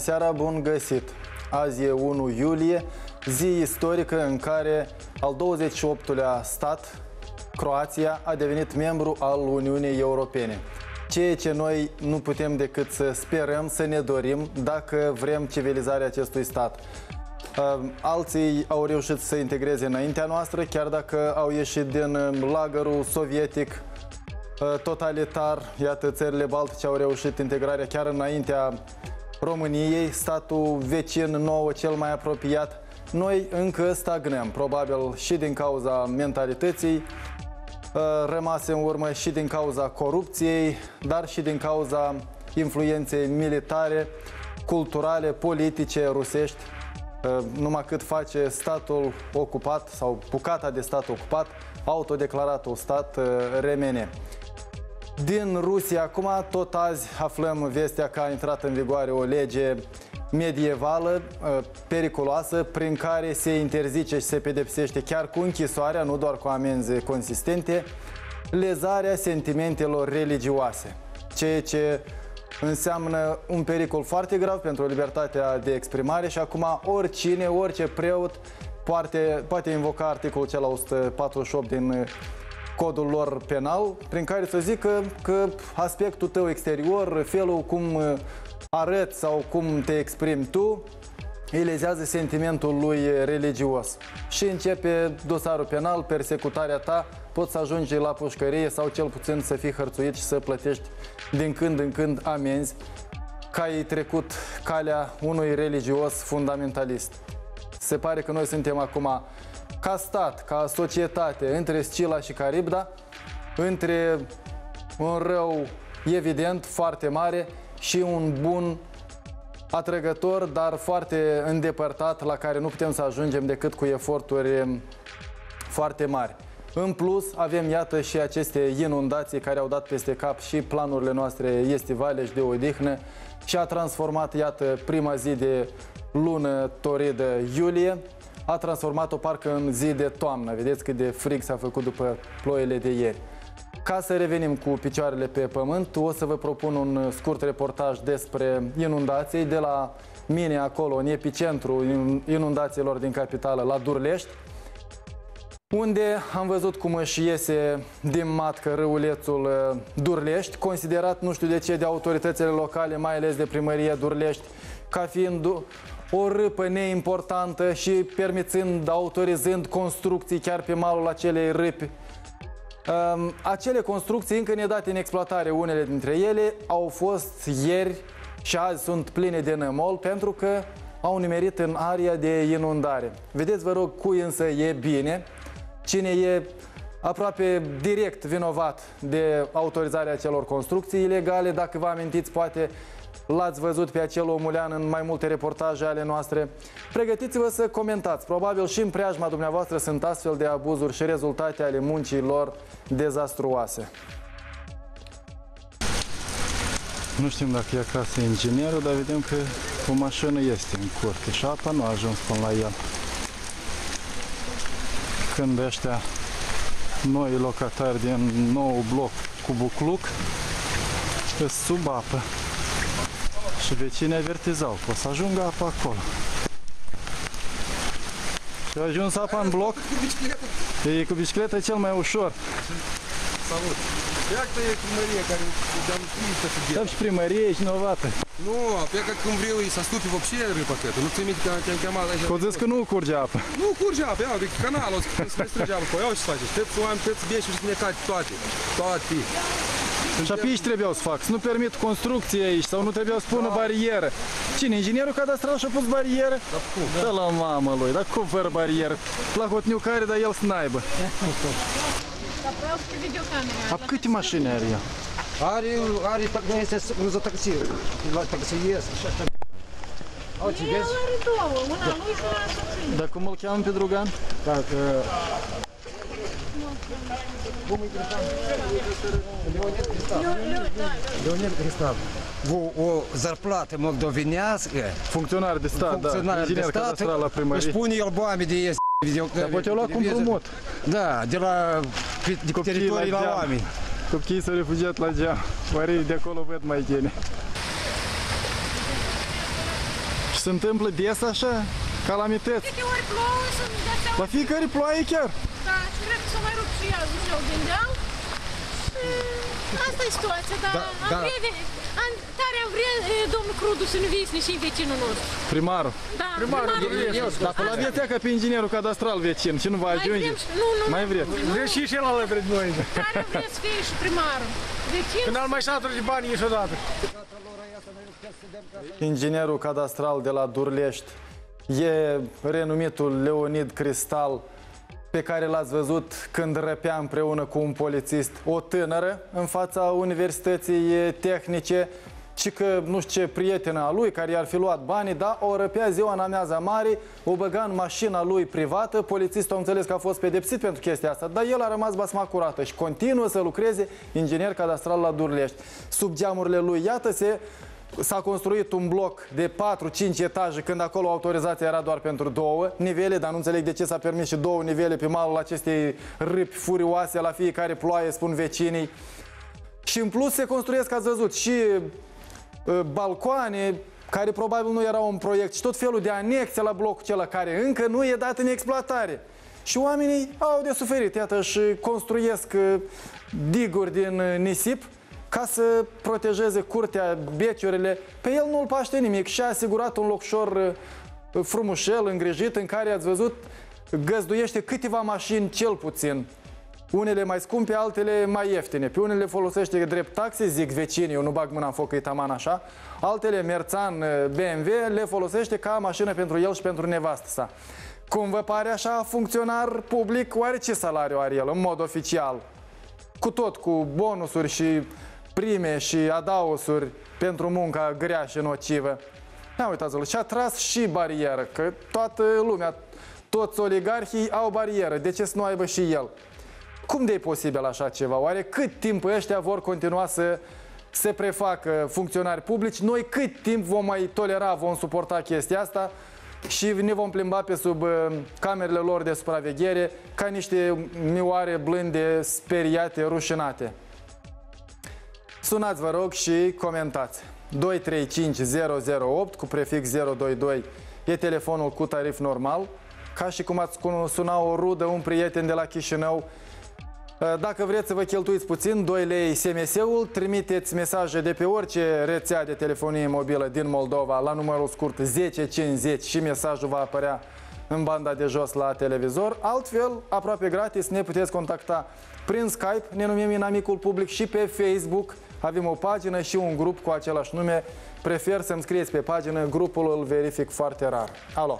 seara, bun găsit! Azi e 1 iulie, zi istorică în care al 28-lea stat, Croația, a devenit membru al Uniunii Europene. Ceea ce noi nu putem decât să sperăm, să ne dorim, dacă vrem civilizarea acestui stat. Alții au reușit să se integreze înaintea noastră, chiar dacă au ieșit din lagărul sovietic totalitar. Iată, țările baltice au reușit integrarea chiar înaintea României, statul vecin nouă, cel mai apropiat. Noi încă stagnăm, probabil și din cauza mentalității rămase în urmă, și din cauza corupției, dar și din cauza influenței militare, culturale, politice, rusești. Numai cât face statul ocupat sau bucata de stat ocupat, autodeclaratul stat remene. Din Rusia, acum, tot azi aflăm vestea că a intrat în vigoare o lege medievală, periculoasă, prin care se interzice și se pedepsește chiar cu închisoarea, nu doar cu amenzi consistente, lezarea sentimentelor religioase, ceea ce înseamnă un pericol foarte grav pentru libertatea de exprimare și acum oricine, orice preot poate invoca articolul cel 148 din codul lor penal, prin care să zică că aspectul tău exterior, felul cum arăți sau cum te exprimi tu, îi lezează sentimentul lui religios. Și începe dosarul penal, persecutarea ta, poți să ajungi la pușcărie sau cel puțin să fii hărțuit și să plătești din când în când amenzi că ai trecut calea unui religios fundamentalist. Se pare că noi suntem acum, ca stat, ca societate, între Scila și Caribda, între un rău evident, foarte mare, și un bun atrăgător, dar foarte îndepărtat, la care nu putem să ajungem decât cu eforturi foarte mari. În plus, avem, iată, și aceste inundații care au dat peste cap și planurile noastre estivale și de odihnă și a transformat, iată, prima zi de lună toridă iulie, a transformat-o parcă în zi de toamnă. Vedeți cât de frig s-a făcut după ploile de ieri. Ca să revenim cu picioarele pe pământ, o să vă propun un scurt reportaj despre inundații de la mine acolo, în epicentru inundațiilor din capitală, la Durlești, unde am văzut cum își iese din matcă râulețul Durlești, considerat, nu știu de ce, de autoritățile locale, mai ales de primăria Durlești, ca fiind o râpă neimportantă și permițând, autorizând construcții chiar pe malul acelei râpi. Acele construcții încă nedate în exploatare, unele dintre ele, au fost ieri și azi sunt pline de nămol pentru că au nimerit în area de inundare. Vedeți, vă rog, cui însă e bine, cine e aproape direct vinovat de autorizarea acelor construcții ilegale. Dacă vă amintiți, poate l-ați văzut pe acel omulean în mai multe reportaje ale noastre. Pregătiți-vă să comentați. Probabil și în preajma dumneavoastră sunt astfel de abuzuri și rezultate ale muncii lor dezastruoase. Nu știm dacă e acasă inginerul, dar vedem că o mașină este în curte și apa nu a ajuns până la el. Când ăștia noi locatari din nou bloc cu bucluc sunt sub apă. Și vecinii avertizau că o să ajungă apa acolo. Și a ajuns apa în bloc. E cu bicicleta cel mai ușor. Salut! Iată e primărie care am primit să fie. Там și primărie, ești novată. Nu, я как умрел и со ступи вообще рыба какая-то. Ну, ты te-am chemat aici. Că zis că nu curge apă. Nu curge apă, ia, de canalul ăsta, să ne strânge apă. Ia, ce faceți? Tăți oameni, tăți bieși și să ne caci toate. Toate. Și apoi aici trebuiau să fac, să nu permit construcție aici sau nu trebuiau să pună barieră. Cine? Inginerul cadastral și-a pus barieră? Da, cum? Da la mamă lui, dar cum fără barieră? La hotniuc are, dar el să n-aibă. A câte mașini are el? Are за такси, la taxi ies. El are două, una lui și una soției. Dar cum îl cheamă pe drugan? Так, Leonid Cristap. O зарплаты молдовинеască, Funcționar de stat, da, funcționar de inginer stat, cadastral la primărie. își pune el bani de ies. Dar poate o lua cu împrumut. Da, de la teritorii la oameni. Copiii s-au refugiat la geam. Oare de acolo văd mai bine. se întâmplă des așa? Calamități? Câte ori plouă să nu dați seama. La fiecare ploaie chiar? Da, și cred că s-o mai rupt și ea, ziceau, din deal. Asta e situația, dar tare am vrea, domnul Crudu, să nu vii și vecinul nostru. Primarul? Da, primarul. Dar până la viețea ca pe inginerul cadastral vecin, și nu va ajunge? Mai vreți? Vreți și el alături de noi. Tare vrea să fie și primarul. Vecin. Când al mai satură de bani niciodată. Inginerul cadastral de la Durlești e renumitul Leonid Cristal, pe care l-ați văzut când răpea împreună cu un polițist o tânără în fața Universității Tehnice, și că nu știu ce prietenă a lui care i-ar fi luat banii, dar o răpea ziua în amiaza mare, o băga în mașina lui privată, polițistul a înțeles că a fost pedepsit pentru chestia asta, dar el a rămas basma curată și continuă să lucreze inginer cadastral la Durlești. Sub geamurile lui, iată, s-a construit un bloc de 4-5 etaje, când acolo autorizația era doar pentru 2 nivele, dar nu înțeleg de ce s-a permis și 2 nivele pe malul acestei râpi furioase la fiecare ploaie, spun vecinii. Și în plus se construiesc, ați văzut, și balcoane, care probabil nu erau un proiect, și tot felul de anexe la blocul acela care încă nu e dat în exploatare. Și oamenii au de suferit, iată, și construiesc diguri din nisip ca să protejeze curtea, beciurile. Pe el nu-l paște nimic și a asigurat un locșor frumușel, îngrijit, în care, ați văzut, găzduiește câteva mașini cel puțin. Unele mai scumpe, altele mai ieftine. Pe unele folosește drept taxe, zic vecinii, eu nu bag mâna în foc, că e taman așa. Altele, Merțan, BMW, le folosește ca mașină pentru el și pentru nevastă sa. Cum vă pare așa funcționar public? Oare ce salariu are el, în mod oficial? Cu tot, cu bonusuri și prime și adaosuri pentru munca grea și nocivă. Ia uitați-l, și-a tras și barieră, că toată lumea, toți oligarhii au barieră, de ce să nu aibă și el? Cum de e posibil așa ceva? Oare cât timp ăștia vor continua să se prefacă funcționari publici? Noi cât timp vom mai tolera, vom suporta chestia asta și ne vom plimba pe sub camerele lor de supraveghere ca niște mioare blânde, speriate, rușinate? Sunați, vă rog, și comentați. 235 008 cu prefix 022 e telefonul cu tarif normal, ca și cum ați suna o rudă, un prieten de la Chișinău. Dacă vreți să vă cheltuiți puțin, 2 lei SMS-ul, trimiteți mesaje de pe orice rețea de telefonie mobilă din Moldova la numărul scurt 1050 și mesajul va apărea în banda de jos la televizor. Altfel, aproape gratis, ne puteți contacta prin Skype, ne numim Inamicul Public, și pe Facebook avem o pagină și un grup cu același nume. Prefer să-mi scrieți pe pagină, grupul îl verific foarte rar. Alo!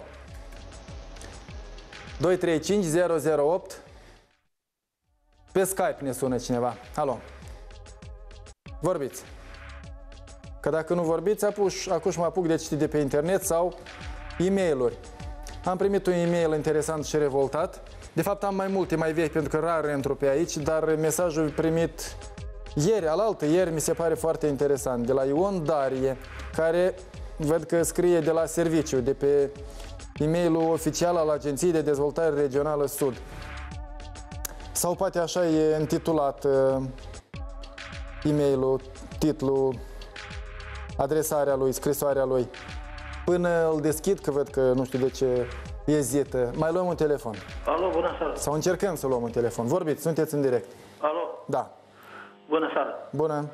235 008. Pe Skype ne sună cineva. Alo! Vorbiți! Că dacă nu vorbiți, acuși mă apuc de citit de pe internet sau e-mail-uri. Am primit un e-mail interesant și revoltat. De fapt am mai multe, mai vechi, pentru că rar intru pe aici, dar mesajul primit ieri mi se pare foarte interesant, de la Ion Darie, care văd că scrie de la serviciu, de pe e-mailul oficial al Agenției de Dezvoltare Regională Sud. Sau poate așa e intitulat e-mailul, titlul, adresarea lui, scrisoarea lui. Până îl deschid, că văd că nu știu de ce ezită, mai luăm un telefon. Alo, bună seara. Sau încercăm să luăm un telefon. Vorbiți, sunteți în direct. Alo. Da. Bună seara. Bună.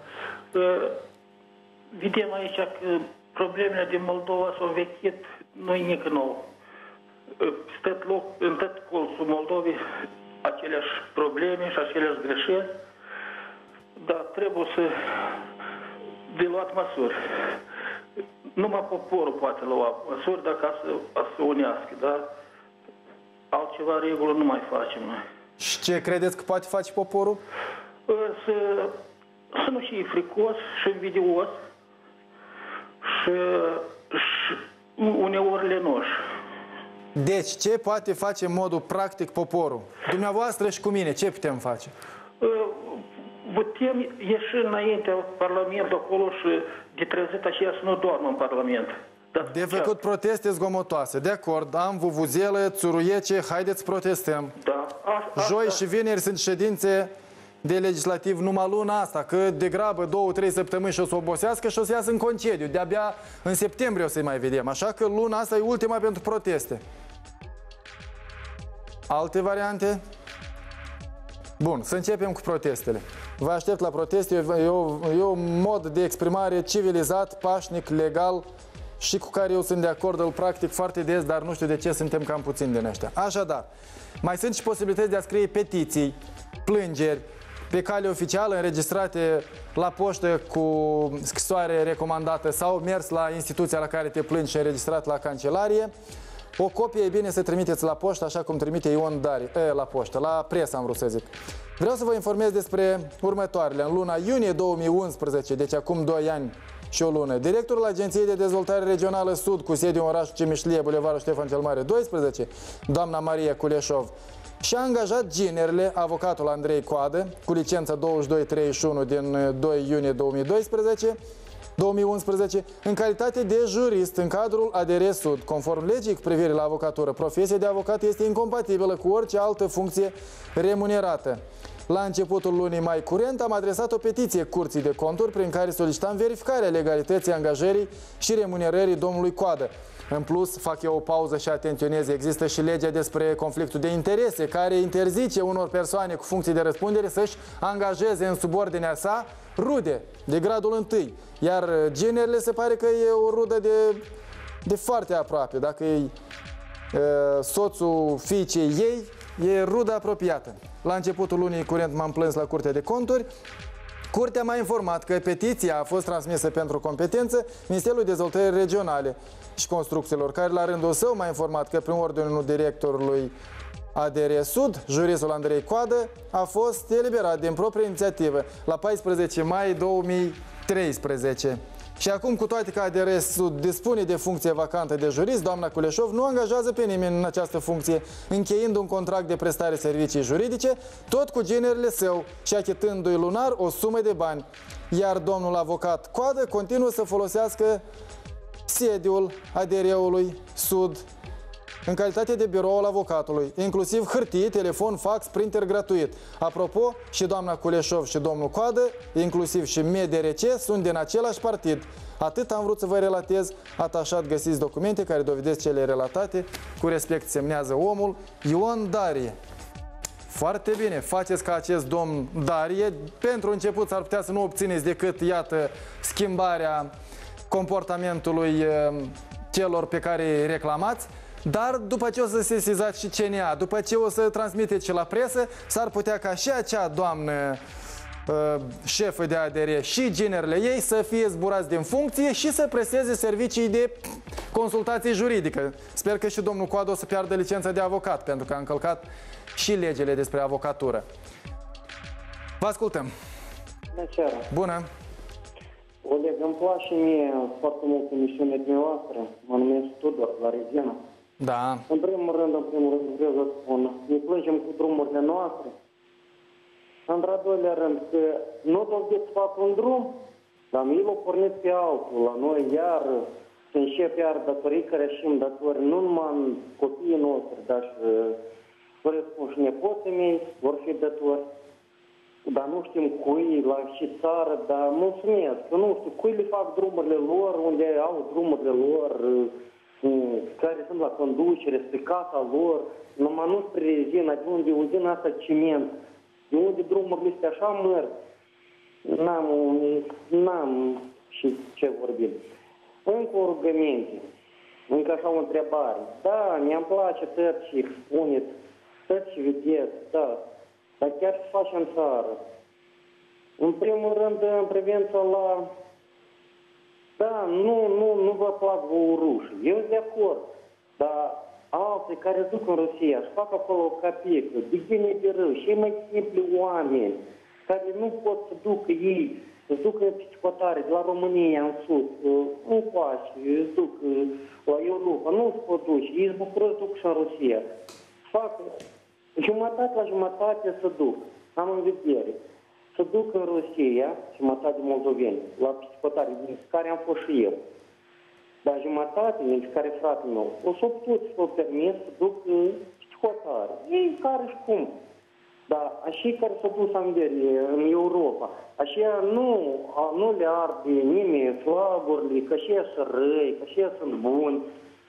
Vedem aici că problemele din Moldova s-au învechit, nu-i nici nou. Stă loc, în tot colțul Moldovei, aceleași probleme și aceleași greșeli, dar trebuie de luat măsuri. Numai poporul poate lua măsuri dacă să unească, dar altceva regulă nu mai facem noi. Și ce credeți că poate face poporul? Să nu fie fricos și invidios și uneori lenoși. Deci, ce poate face în modul practic poporul? Dumneavoastră și cu mine, ce putem face? Putem ieși înaintea Parlamentului acolo și de trezit așa să nu doarmă în Parlament. De făcut proteste zgomotoase, de acord, am vuvuzelă, țuruiece, haideți să protestăm. Da. Joi și vineri sunt ședințe de legislativ numai luna asta, că de grabă 2-3 săptămâni și o să obosească și o să iasă în concediu. De-abia în septembrie o să-i mai vedem. Așa că luna asta e ultima pentru proteste. Alte Bun, să începem cu protestele. Vă aștept la proteste, e un mod de exprimare civilizat, pașnic, legal și cu care eu sunt de acord, îl practic foarte des, dar nu știu de ce suntem cam puțini din ăștia. Așadar, mai sunt și posibilități de a scrie petiții, plângeri, pe cale oficială înregistrate la poștă cu scrisoare recomandată sau mers la instituția la care te plângi și înregistrat la cancelarie. O copie e bine să trimiteți la poștă, așa cum trimite Ion Dari, la poștă, la presă am vrut să zic. Vreau să vă informez despre următoarele. În luna iunie 2011, deci acum 2 ani și o lună, directorul Agenției de Dezvoltare Regională Sud, cu sediu în orașul Cimișlie, Bulevardul Ștefan cel Mare 12, doamna Maria Culeșov, și-a angajat ginerele, avocatul Andrei Coadă, cu licența 2231 din 2 iunie 2011, în calitate de jurist în cadrul ADR Sud. Conform legii cu privire la avocatură, profesia de avocat este incompatibilă cu orice altă funcție remunerată. La începutul lunii mai curent am adresat o petiție Curții de Conturi prin care solicitam verificarea legalității angajării și remunerării domnului Coadă. În plus, fac eu o pauză și atenționez, există și legea despre conflictul de interese care interzice unor persoane cu funcții de răspundere să-și angajeze în subordinea sa rude de gradul 1. Iar ginerele se pare că e o rudă de foarte aproape. Dacă e soțul fiicei ei, e rudă apropiată. La începutul lunii curent m-am plâns la Curtea de Conturi. Curtea m-a informat că petiția a fost transmisă pentru competență Ministerului Dezvoltării Regionale și Construcțiilor, care la rândul său m-a informat că prin ordinul directorului ADR Sud, juristul Andrei Coadă a fost eliberat din proprie inițiativă la 14 mai 2013. Și acum, cu toate că ADR Sud dispune de funcție vacantă de jurist, doamna Culeșov nu angajează pe nimeni în această funcție, încheiind un contract de prestare servicii juridice, tot cu ginerele său și achitându-i lunar o sumă de bani. Iar domnul avocat Coadă continuă să folosească sediul ADR-ului Sud în calitate de birou al avocatului, inclusiv hârtie, telefon, fax, printer gratuit. Apropo, și doamna Culeșov și domnul Coadă, inclusiv și MDRC, sunt din același partid. Atât am vrut să vă relatez, atașat găsiți documente care dovedesc cele relatate, cu respect semnează omul Ion Darie. Foarte bine, faceți ca acest domn Darie, pentru început s-ar putea să nu obțineți decât, iată, schimbarea comportamentului celor pe care îi reclamați, dar după ce o să sesizați și CNA, după ce o să transmiteți și la presă, s-ar putea ca și acea doamnă șefă de ADR și ginerele ei să fie zburați din funcție și să presteze servicii de consultație juridică. Sper că și domnul Coadă o să piardă licența de avocat, pentru că a încălcat și legile despre avocatură. Vă ascultăm. Bună seara. Bună. Oleg, îmi place mie foarte mult emisiunea dumneavoastră. Mă numesc Tudor, la Rezina. Da. În primul rând vreau să spun, ne plângem cu drumurile noastre. În doilea rând, că nu tot să fac un drum, dar mi l-o pornit pe altul. La noi iar se începe iar datorii care și datori, nu numai în copiii noștri, dar și, vă răspund, și nepoții mei vor fi datori. Dar nu știm cui, la ce țară, dar mulțumesc, că nu știu, cui le fac drumurile lor, unde au drumurile lor, care sunt la conducere, spre casa lor, numai nu spre rezină, de unde uzina asta ciment, de unde drumurile astea așa mărți. N-am și ce vorbim. Încă o rugăminte, încă așa o întrebare. Da, mi-am place tot ce expuneți, tot ce vedeți, da. Dar chiar ce faci în țară? În primul rând, în privința la... Da, nu vă plac vouă ruși. Eu sunt de acord. Dar alții care duc în Rusia și fac acolo o capică, de bine de rău, și mai simpli oameni, care nu pot să ducă ei, să ducă psihotare de la România în sus, în coace, îți duc la Europa, nu se pot duce, ei se bucură să duc și în Rusia. Fac jumătate la jumătate să duc, am în vedere. Să duc în Rusia, jumătate de moldoveni, la psihotare, din care am fost și eu. Dar jumătate, din care fratele meu, o să putut să o permit să duc psihotare. Ei care și cum. Da, așa care s-au pus în Europa, așa nu le arde nimeni flagurile, că așa sunt răi, că așa sunt buni,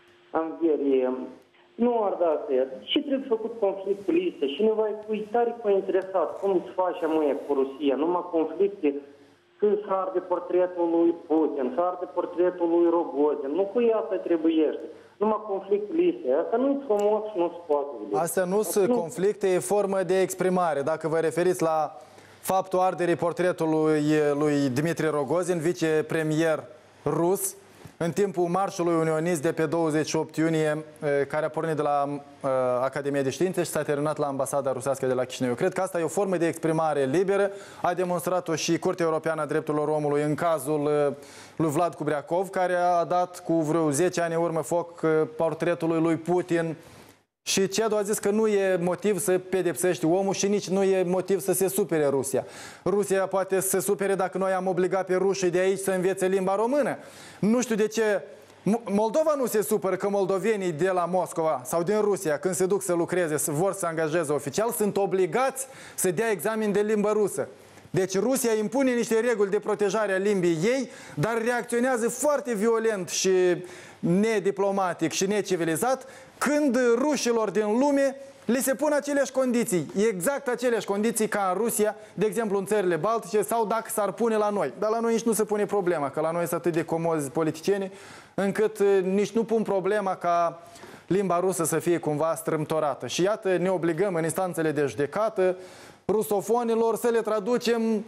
nu arde astea. Și trebuie făcut conflictul ăsta și noi vai tare interesat cum se face mâine cu Rusia, numai conflicte, că să arde portretul lui Putin, să arde portretul lui Rogozin, nu cu asta trebuiește. Numai conflictul ăsta, asta nu-i frumos și nu se poate. Astea nu sunt conflicte, e formă de exprimare. Dacă vă referiți la faptul arderii portretului lui Dmitri Rogozin, vicepremier rus, în timpul marșului unionist de pe 28 iunie, care a pornit de la Academia de Științe și s-a terminat la ambasada rusească de la Chișinău. Cred că asta e o formă de exprimare liberă. A demonstrat-o și Curtea Europeană a Drepturilor Omului în cazul lui Vlad Cubriacov, care a dat cu vreo 10 ani în urmă foc portretului lui Putin. Și CEDO a zis că nu e motiv să pedepsești omul și nici nu e motiv să se supere Rusia. Rusia poate să se supere dacă noi am obligat pe rușii de aici să învețe limba română. Nu știu de ce Moldova nu se supără că moldovenii de la Moscova sau din Rusia, când se duc să lucreze, vor să angajeze oficial, sunt obligați să dea examen de limbă rusă. Deci Rusia impune niște reguli de protejare a limbii ei, dar reacționează foarte violent și nediplomatic și necivilizat când rușilor din lume le se pun aceleași condiții, exact aceleași condiții ca în Rusia, de exemplu în țările Baltice, sau dacă s-ar pune la noi. Dar la noi nici nu se pune problema, că la noi sunt atât de comozi politicieni, încât nici nu pun problema ca limba rusă să fie cumva strâmtorată. Și iată, ne obligăm în instanțele de judecată rusofonilor să le traducem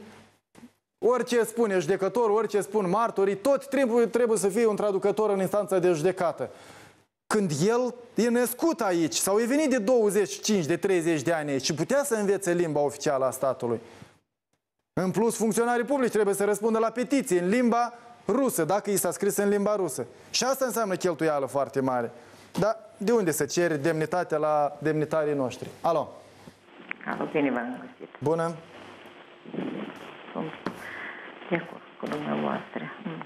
orice spune judecătorul, orice spun martorii, tot trebuie să fie un traducător în instanța de judecată. Când el e născut aici sau e venit de 25, de 30 de ani aici și putea să învețe limba oficială a statului. În plus, funcționarii publici trebuie să răspundă la petiții în limba rusă, dacă i s-a scris în limba rusă. Și asta înseamnă cheltuială foarte mare. Dar de unde să ceri demnitatea la demnitarii noștri? Alo? Alo, bine v-am găsit. Bună. Sunt de acord cu dumneavoastră.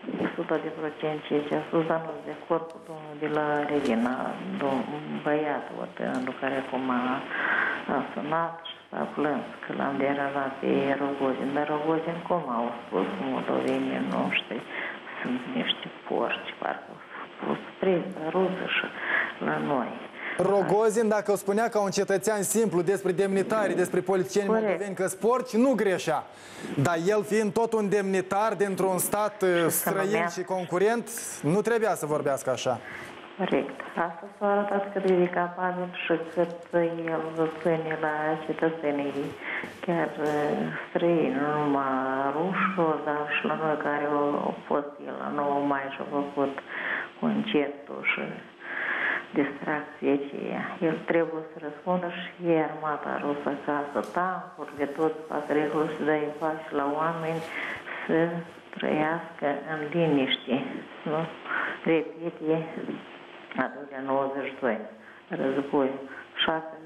100% ceea ce a spus, dar nu sunt de acord cu domnul de la Regina, băiatul care acum a sunat și s-a plâns că l-am deranjat pe Rogozin. Dar Rogozin, cum au spus moldovenii noștri, sunt niște porci, parcă au spus presa rusă și la noi. Rogozin, dacă o spunea ca un cetățean simplu despre demnitarii, despre politicieni moldoveni că sporci, nu greșea. Dar el fiind tot un demnitar dintr-un stat străin și concurent, nu trebuia să vorbească așa. Corect. Asta s-a arătat cât de capabil și cât el ține la cetățenii chiar străini, nu numai rușilor, dar și la noi care au fost el la 9 mai și au făcut concertul și distracție aceea. El trebuie să răspundă și e armata rusă acasă, tancuri de tot, fac regulă să dai pași la oameni să trăiască în liniște. Nu? Repete, atunci 92, război. Așa că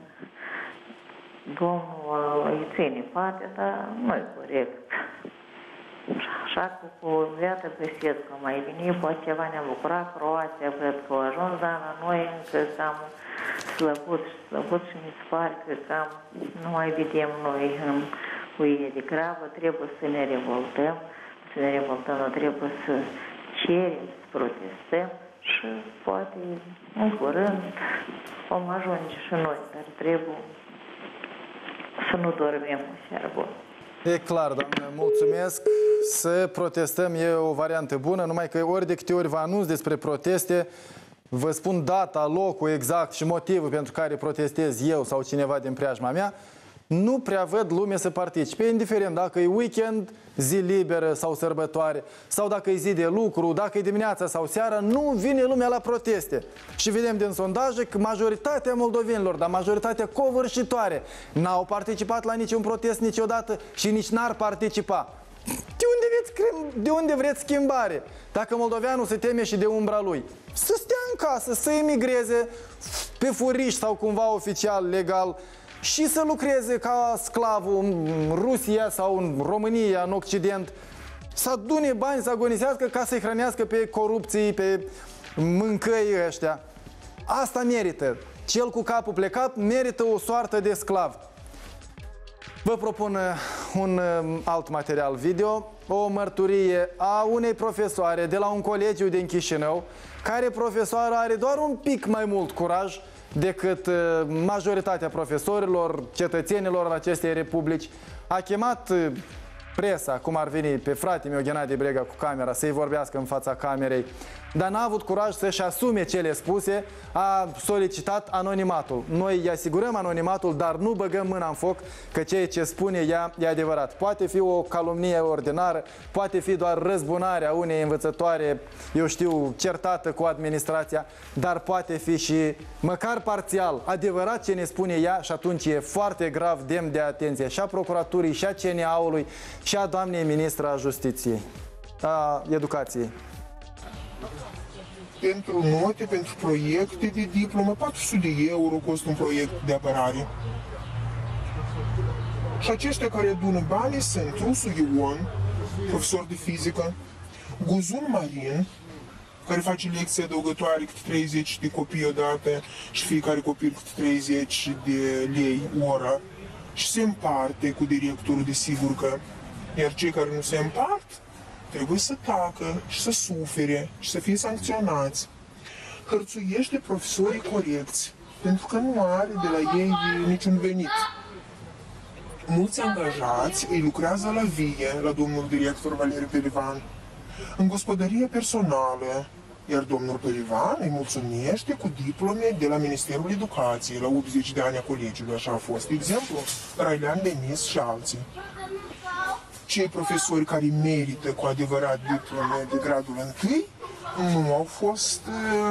domnul îi ține parte, dar nu e corect. Așa că cu viață găsesc că mai vine, poate ceva ne-a bucurat, Croația cred că a ajuns, dar la noi încă cam slăbut și mi se pare că cam nu mai vedem noi în cuie de grabă, trebuie să ne revoltăm, dar trebuie să cerem, să protestăm și poate în curând vom ajunge și noi, dar trebuie să nu dormim o seară bună. E clar, doamne, mulțumesc. Să protestăm e o variantă bună, numai că ori de câte ori vă anunț despre proteste, vă spun data, locul exact și motivul pentru care protestez eu sau cineva din preajma mea, nu prea văd lume să participe, indiferent dacă e weekend, zi liberă sau sărbătoare, sau dacă e zi de lucru, dacă e dimineața sau seara, nu vine lumea la proteste. Și vedem din sondaje că majoritatea moldovenilor, dar majoritatea covârșitoare, n-au participat la niciun protest niciodată și nici n-ar participa. De unde vreți schimbare? Dacă moldoveanul se teme și de umbra lui, să stea în casă, să emigreze pe furiș sau cumva oficial, legal, și să lucreze ca sclavul în Rusia sau în România, în Occident, să adune bani, să agonisească ca să-i hrănească pe corupții, pe mâncăii ăștia. Asta merită. Cel cu capul plecat merită o soartă de sclav. Vă propun un alt material video, o mărturie a unei profesoare de la un colegiu din Chișinău, care profesoară are doar un pic mai mult curaj decât majoritatea profesorilor, cetățenilor acestei republici. A chemat presa, cum ar veni, pe fratele meu Ghenadie Brega cu camera, să-i vorbească în fața camerei, dar n-a avut curaj să-și asume cele spuse, a solicitat anonimatul. Noi îi asigurăm anonimatul, dar nu băgăm mâna în foc că ceea ce spune ea e adevărat. Poate fi o calomnie ordinară, poate fi doar răzbunarea unei învățătoare, eu știu, certată cu administrația, dar poate fi și, măcar parțial, adevărat ce ne spune ea și atunci e foarte grav, demn de atenție și a procuraturii, și a CNA-ului, și a doamnei ministră a Justiției, a Educației. Pentru note, pentru proiecte de diplomă, 400 de euro costă un proiect de apărare. Și aceștia care adună banii sunt Rusu Ion, profesor de fizică, Guzun Marin, care face lecții adăugătoare câte 30 de copii odată și fiecare copil câte 30 de lei ora și se împarte cu directorul, desigur că, iar cei care nu se împart trebuie să tacă și să sufere și să fie sancționați. Hărțuiește profesorii corecți, pentru că nu are de la ei niciun venit. Mulți angajați îi lucrează la vie, la domnul director Valeriu Pelivan, în gospodărie personală, iar domnul Pelivan îi mulțumește cu diplome de la Ministerul Educației, la 80 de ani a colegiului, așa a fost. De exemplu, Railean Denis și alții. Cei profesori care merită cu adevărat diplome de gradul 1 nu au fost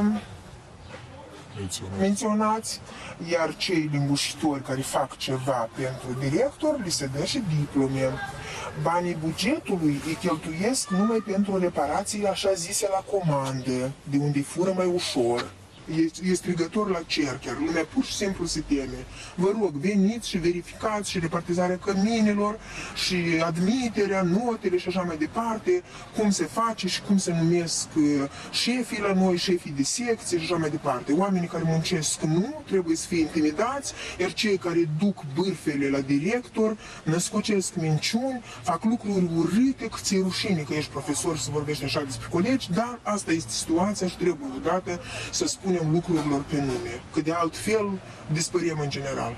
menționați, iar cei lingușitori care fac ceva pentru director, li se dă și diplome. Banii bugetului îi cheltuiesc numai pentru reparații așa zise la comandă, de unde fură mai ușor. E strigător la cer, chiar lumea pur și simplu se teme. Vă rog, veniți și verificați și repartizarea căminelor și admiterea, notele și așa mai departe, cum se face și cum se numesc șefii la noi, șefii de secție și așa mai departe. Oamenii care muncesc nu trebuie să fie intimidați, iar cei care duc bârfele la director născocesc minciuni, fac lucruri urâte, că ți-e rușine că ești profesor să vorbești așa despre colegi, dar asta este situația și trebuie odată să spunem lucrurilor pe nume, că de altfel dispăriem în general.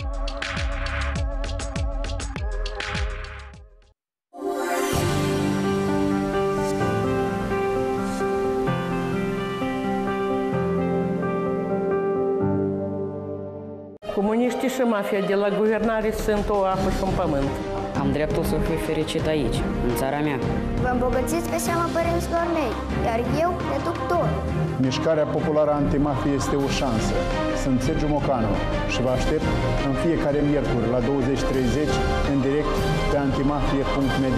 Comuniștii și mafia de la guvernare sunt o apă și un pământ. Am dreptul să fiu fericit aici, în țara mea. Vă îmbogățiți pe seama părinților mei, iar eu reductor. Mișcarea populară antimafie este o șansă. Sunt Sergiu Mocanu și vă aștept în fiecare miercuri la 20:30 în direct pe antimafie.md.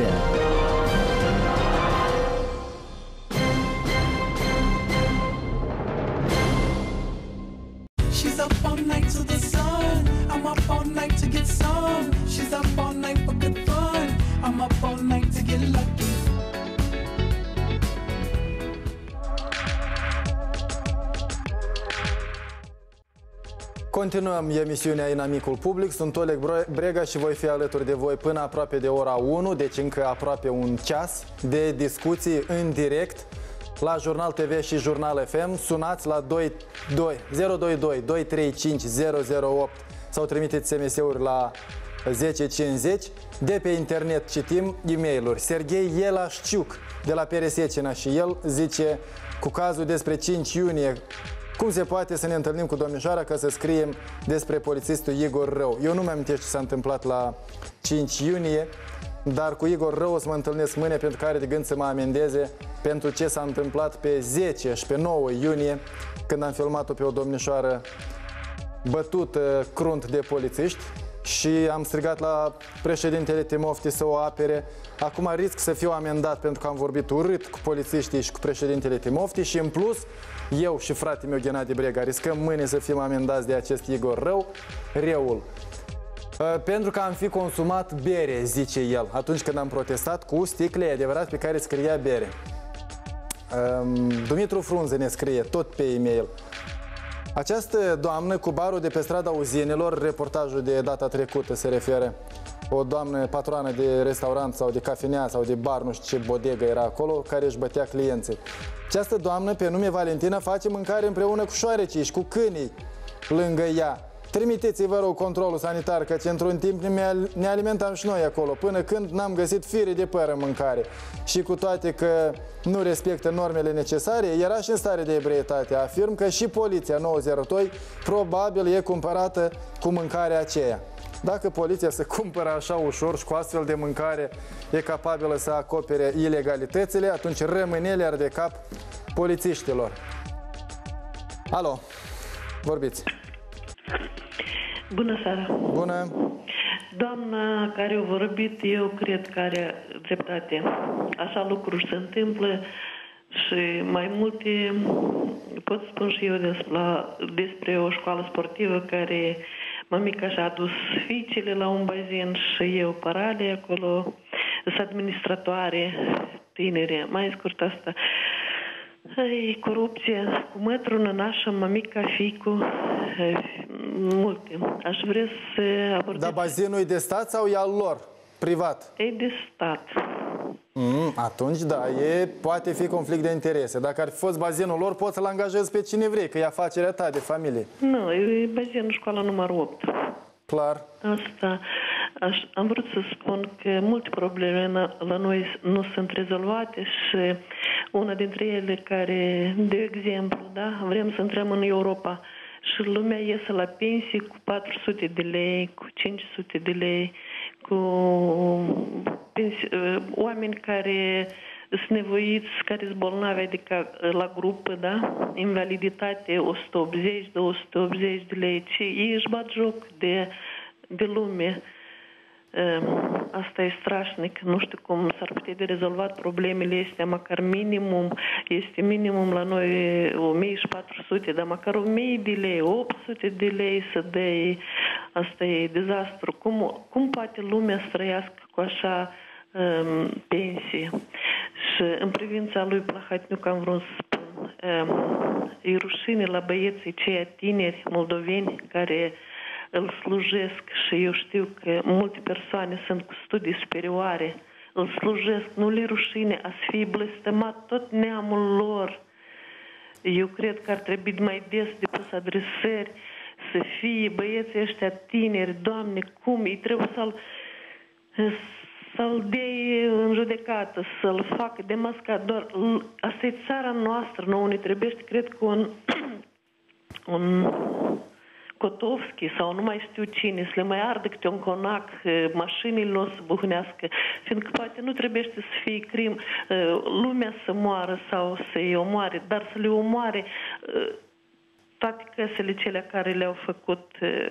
She's up all night to the sun. I'm up all night to get some. She's up all night for good fun. I'm up all night to get lucky. Continuăm emisiunea Inamicul Public, sunt Oleg Brega și voi fi alături de voi până aproape de ora 1, deci încă aproape un ceas de discuții în direct la Jurnal TV și Jurnal FM. Sunați la 022 235 008 sau trimiteți SMS-uri la 1050. De pe internet citim e-mail-uri. Serghei Elașciuc de la Peresecina și el zice: cu cazul despre 5 iunie, cum se poate să ne întâlnim cu domnișoara ca să scriem despre polițistul Igor Rău? Eu nu mi-amintesc ce s-a întâmplat la 5 iunie, dar cu Igor Rău o să mă întâlnesc mâine pentru că are de gând să mă amendeze pentru ce s-a întâmplat pe 10 și pe 9 iunie, când am filmat-o pe o domnișoară bătută crunt de polițiști și am strigat la președintele Timofti să o apere. Acum risc să fiu amendat pentru că am vorbit urât cu polițiștii și cu președintele Timofti și în plus eu și fratele meu Ghenadie Brega riscăm mâine să fim amendați de acest Igor Răul. Pentru că am fi consumat bere, zice el, atunci când am protestat cu sticle, adevărat, pe care scria bere. Dumitru Frunze ne scrie tot pe e-mail: Această doamnă cu barul de pe strada Uzinelor, reportajul de data trecută se referă, o doamnă patroană de restaurant sau de cafenea sau de bar, nu știu ce bodegă era acolo, care își bătea clienții. Această doamnă, pe nume Valentina, face mâncare împreună cu șoarecii și cu câinii lângă ea. Trimiteți-i, vă rog, controlul sanitar, că într-un timp ne alimentam și noi acolo, până când n-am găsit fire de păr în mâncare. Și cu toate că nu respectă normele necesare, era și în stare de ebrietate. Afirm că și poliția 902 probabil e cumpărată cu mâncarea aceea. Dacă poliția se cumpără așa ușor și cu astfel de mâncare e capabilă să acopere ilegalitățile, atunci rămânerile de cap polițiștilor. Alo, vorbiți. Bună seara! Bună! Doamna care a vorbit, eu cred că are dreptate. Așa lucruri se întâmplă și mai multe pot spun și eu despre o școală sportivă care mămica și-a adus fiicele la un bazin și eu parale acolo, sunt administratoare tinere, mai scurt asta. Corupție, cu mătru, nănașă, mămica, fiicu, multe. Aș vrea să abordez... Dar bazinul e de stat sau e al lor, privat? E de stat. Atunci, da, poate fi conflict de interese. Dacă ar fi fost bazinul lor, poți să-l angajezi pe cine vrei, că e afacerea ta de familie. Nu, e bazinul școala numărul 8. Clar. Asta. Am vrut să spun că multe probleme la noi nu sunt rezolvate și una dintre ele care, de exemplu, da, vrem să intrăm în Europa și lumea iese la pensii cu 400 de lei, cu 500 de lei, cu oameni care sunt nevoiți, care sunt bolnavi, adică la grupă, da, invaliditate 180, 280 de lei, ci ei își bat joc de lume. Asta e strașnic. Nu știu cum s-ar putea de rezolvat problemele astea, măcar minimum, este minimum la noi 1400, dar măcar 1000 de lei, 800 de lei să dea, asta e dezastru. Cum poate lumea să trăiască cu așa pensii? Și în privința lui Plahatniuc am vrut să spun, e rușine la băieții ceia tineri moldoveni care îl slujesc și eu știu că multe persoane sunt cu studii superioare, îl slujesc, nu le rușine a să fie blestemat tot neamul lor. Eu cred că ar trebui mai des depus adresări să fie băieții ăștia tineri, Doamne, cum îi trebuie să-l dea în judecată, să-l facă de mascador. Asta e țara noastră, nouă ne trebuiește, cred că un Kotovski sau nu mai știu cine, să le mai ardă câte un conac, mașinile nu o să buhnească, fiindcă poate nu trebuie să fie crim, lumea să moară sau să-i omoare, dar să le omoare toate căsele cele care le-au făcut.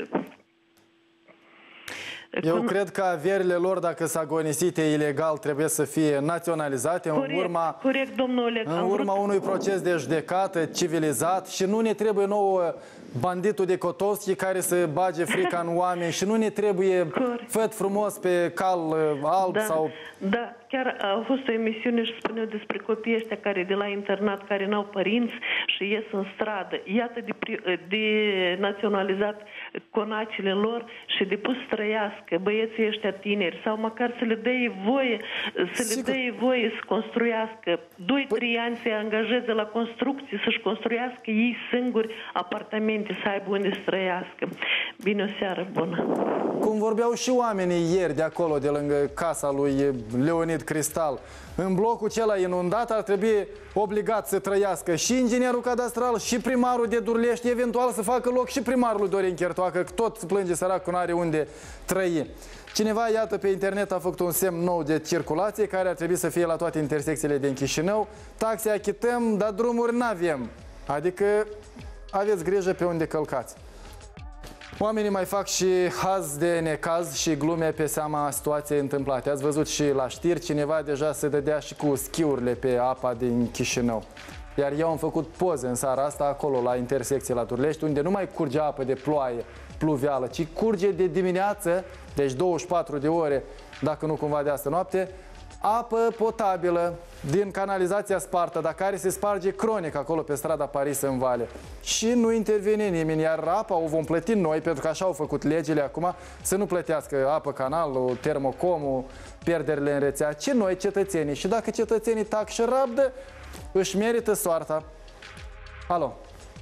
Eu cred că averile lor, dacă s-a agonisite ilegal, trebuie să fie naționalizate în urma unui proces de judecată civilizat și nu ne trebuie nouă banditul de Kotovski care să bage frica în oameni și nu ne trebuie făt frumos pe cal alb sau... Da, chiar a fost o emisiune și spuneau despre copiii ăștia care de la internat, care n-au părinți și ies în stradă. Iată de naționalizat conacile lor și de pus să trăiască băieții ăștia tineri sau măcar să le dea voie, să construiască. 2-3 ani să-i angajeze la construcții, să-și construiască ei singuri apartamente, să aibă unde să trăiască. Bine, o seară bună! Cum vorbeau și oamenii ieri de acolo, de lângă casa lui Leonid Cristal, în blocul acela inundat ar trebui obligat să trăiască și inginerul cadastral și primarul de Durlești, eventual să facă loc și primarul Dorin Chertoacă, că tot se plânge săracul, n-are unde trăi. Cineva, iată, pe internet a făcut un semn nou de circulație care ar trebui să fie la toate intersecțiile din Chișinău. Taxe achităm, dar drumuri n-avem. Adică aveți grijă pe unde călcați. Oamenii mai fac și haz de necaz și glume pe seama situației întâmplate. Ați văzut și la știri, cineva deja se dădea și cu schiurile pe apa din Chișinău. Iar eu am făcut poze în seara asta acolo, la intersecție la Durlești, unde nu mai curge apă de ploaie, pluvială, ci curge de dimineață, deci 24 de ore, dacă nu cumva de astă noapte, apă potabilă din canalizația spartă, dar care se sparge cronic acolo pe strada Paris în Vale. Și nu intervine nimeni, iar apa o vom plăti noi, pentru că așa au făcut legile acum, să nu plătească apă canalul, termocomul, pierderile în rețea, ci noi, cetățenii. Și dacă cetățenii tac și rabdă, își merită soarta. Alo.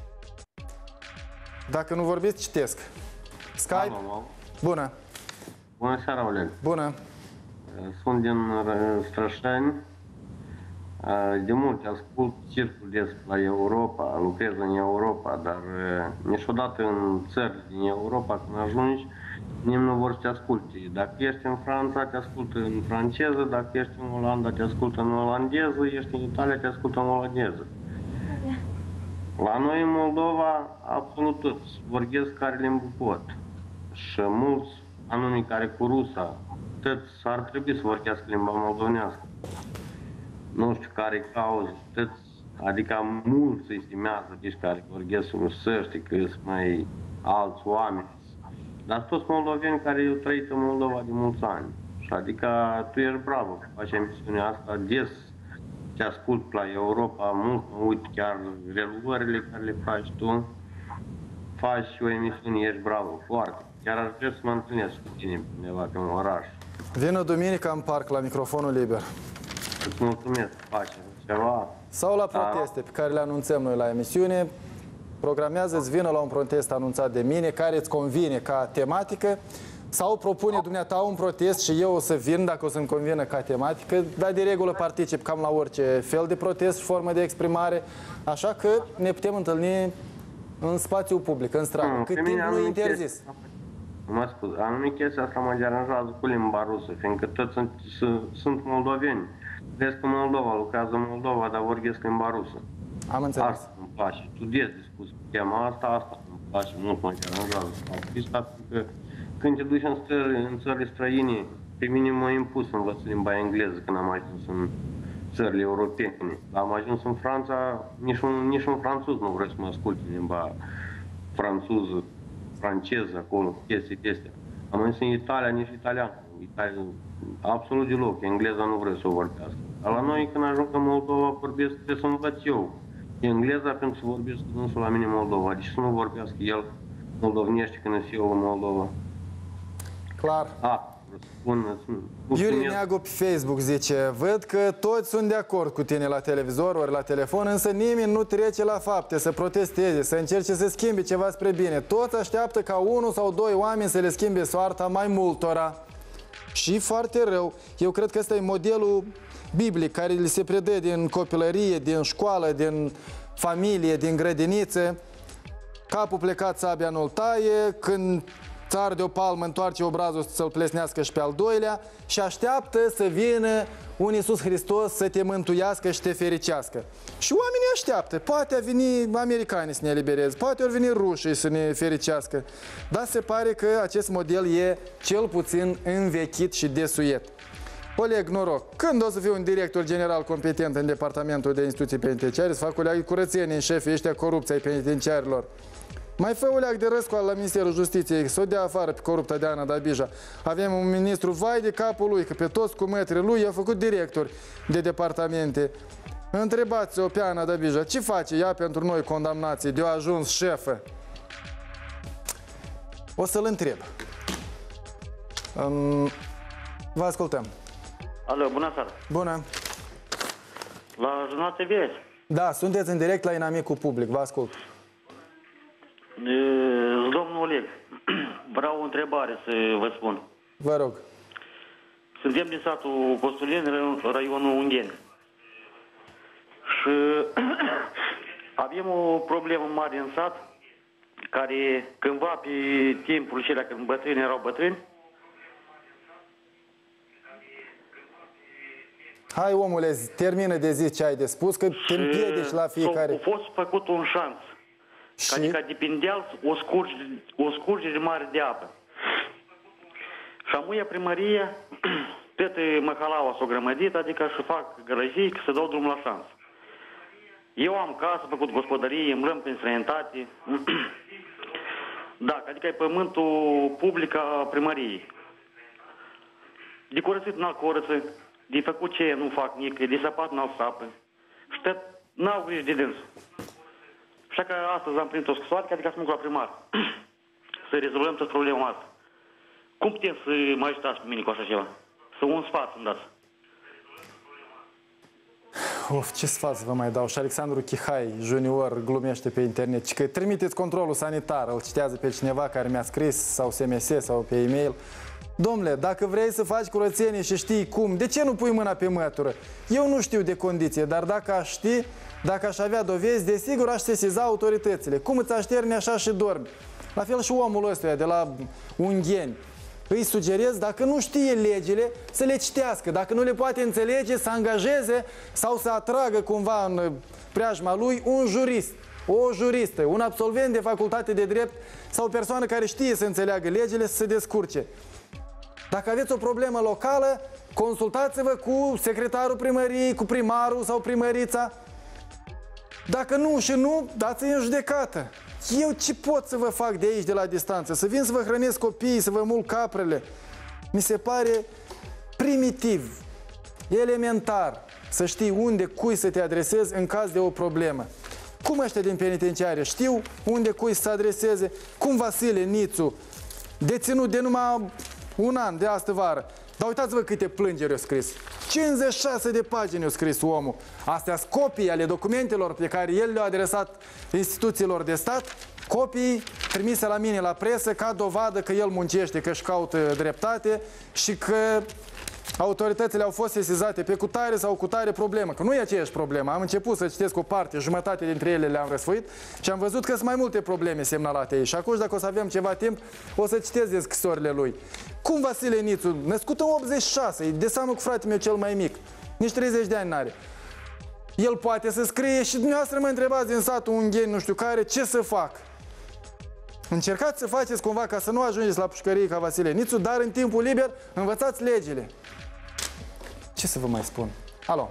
Dacă nu vorbiți, citesc. Skype. Alo. Bună. Bună seara, Oleg. Bună. Sunt din Strășani. De mult ascult, circulez la Europa, lucrez în Europa, dar niciodată în țări din Europa, când ajungi, nimeni nu vor să te asculte. Dacă ești în Franța, te ascultă în franceză, dacă ești în Olanda, te ascultă în olandeză, ești în Italia, te ascultă în olandeză. La noi în Moldova, absolut toți vorbesc care limbi pot. Și mulți, anume care cu rusa, toți ar trebui să vorbească limba moldovenească. Nu știu care cauză, toți, adică mulți se estimează deci care vorbesc rusește, că sunt mai alți oameni. Dar toți moldoveni care au trăit în Moldova de mulți ani. Și adică tu ești bravo, faci emisiunea asta des, te ascult la Europa, mult mă uit chiar reluările care le faci tu. Faci o emisiune, ești bravo, foarte. Chiar ar trebui să mă întâlnesc cu tine undeva pe un oraș. Vină duminică în parc la microfonul liber. Îți mulțumesc, faci ceva. Sau la proteste pe care le anunțăm noi la emisiune. Programează-ți, vină la un protest anunțat de mine, care îți convine ca tematică, sau propune dumneata un protest și eu o să vin dacă o să-mi convină ca tematică, dar de regulă particip cam la orice fel de protest și formă de exprimare, așa că ne putem întâlni în spațiu public, în stradă, cât timp nu e interzis. Mă scuz, anumite chestia asta mă deranjează cu limba rusă, fiindcă toți sunt moldoveni. Vezi că Moldova, lucrează în Moldova, dar vorbesc limba rusă. Am înțeles. Asta îmi place. Studiez discuți cu tema asta îmi place, nu mă deranjează. Că când te duci în țările străine, pe mine m-a impus să învăț limba engleză când am ajuns în țările europene. Am ajuns în Franța, nici un franțuz nu vrea să mă asculte limba franceză, acolo, chestii. Am ajuns în Italia, nici italian. Absolut deloc. Engleza nu vreau să o vorbească. Dar la noi, când ajung în Moldova, vorbesc, trebuie să învăț eu engleza pentru să vorbesc însul la mine în Moldova. Deci să nu vorbească el moldovnește când sunt eu în Moldova. Clar. Iuri Neagu pe Facebook zice: văd că toți sunt de acord cu tine la televizor ori la telefon, însă nimeni nu trece la fapte, să protesteze, să încerce să schimbe ceva spre bine. Toți așteaptă ca 1 sau 2 oameni să le schimbe soarta mai multora. Și foarte rău. Eu cred că ăsta e modelul biblic care li se predă din copilărie, din școală, din familie, din grădiniță. Capul plecat, sabia nu-l taie, când țar de o palmă întoarce obrazul să-l plesnească și pe al doilea și așteaptă să vină un Iisus Hristos să te mântuiască și te fericească. Și oamenii așteaptă. Poate a veni americanii să ne elibereze, poate au veni rușii să ne fericească. Dar se pare că acest model e cel puțin învechit și desuiet. Oleg, noroc. Când o să fiu un director general competent în departamentul de instituții penitenciare, să fac o leagă curățenie în șefii ăștia corupți ai penitenciarilor? Mai fă o leagă de răscoală la Ministerul Justiției, să o dea afară pe corupta de Ana Dabija. Avem un ministru vai de capul lui, că pe toți cu mătrii lui i-a făcut directori de departamente. Întrebați-o pe Ana Dabija, ce face ea pentru noi condamnații de-o ajuns șefă? O să-l întreb. Vă ascultăm. Alo, bună seara. Bună. La Jurnal TVS. Da, sunteți în direct la Inamicul Public, vă ascult. Domnul Oleg, vreau o întrebare să vă spun. Vă rog. Suntem din satul Costuleni, raionul Ungheni. Și avem o problemă mare în sat, care cândva pe timpul celea când bătrâni erau bătrâni. Hai, omule, termină de zi ce ai de spus, că te împiedici la fiecare. A fost făcut un șanț. Adică depindea o scurgere mare de apă. Și amuia primăria, toate măhalaua s-o grămădit, adică și fac gărăjii, să dau drum la șans. Eu am casă, făcut gospodărie, îmblăm prin străinătate. Da, adică e pământul public a primăriei. De curățit n-al curăță, de făcut ce nu fac nici, de săpat n-au sapă. Și tot n-au grijă de dânsul. Așa că astăzi am primit o scrisoare, adică să mă la primar. Să rezolvăm tot problema asta. Cum putem să mă ajutați pe mine cu așa ceva? Să un sfat să-mi dați. Of, ce sfat să vă mai dau? Și Alexandru Chihai, junior, glumește pe internet că trimiteți controlul sanitar, îl citează pe cineva care mi-a scris sau SMS sau pe e-mail. Domnule, dacă vrei să faci curățenie și știi cum, de ce nu pui mâna pe mătură? Eu nu știu de condiție, dar dacă aș ști, dacă aș avea dovezi, desigur aș sesiza autoritățile. Cum îți așterni, așa și dormi. La fel și omul ăsta de la Ungheni. Îi sugerez, dacă nu știe legile, să le citească. Dacă nu le poate înțelege, să angajeze sau să atragă cumva în preajma lui un jurist, o juristă, un absolvent de facultate de drept sau o persoană care știe să înțeleagă legile, să se descurce. Dacă aveți o problemă locală, consultați-vă cu secretarul primăriei, cu primarul sau primărița. Dacă nu și nu, dați-i în judecată. Eu ce pot să vă fac de aici, de la distanță? Să vin să vă hrănesc copiii, să vă mulc caprele? Mi se pare primitiv, elementar, să știi unde, cui să te adresezi în caz de o problemă. Cum ăștia din penitenciare știu unde, cui să se adreseze? Cum Vasile Nițu, deținut de numai un an, de astă vară. Dar uitați-vă câte plângeri au scris. 56 de pagini a scris omul. Astea sunt copii ale documentelor pe care el le-a adresat instituțiilor de stat, copii trimise la mine la presă ca dovadă că el muncește, că își caută dreptate și că autoritățile au fost sesizate pe cutare sau cutare problemă. Că nu e aceeași problemă. Am început să citesc o parte, jumătate dintre ele le-am răsfoit și am văzut că sunt mai multe probleme semnalate aici. Și acum, dacă o să avem ceva timp, o să citesc de scrisorile lui. Cum Vasile Nițu, născut în 86, e de seamă cu fratele meu cel mai mic, nici 30 de ani n-are. El poate să scrie și dumneavoastră mă întrebați din satul Ungheni, nu știu care, ce să fac? Încercați să faceți cumva ca să nu ajungeți la pușcărie ca Vasile Nițu, dar în timpul liber învățați legile. Ce să vă mai spun? Alo?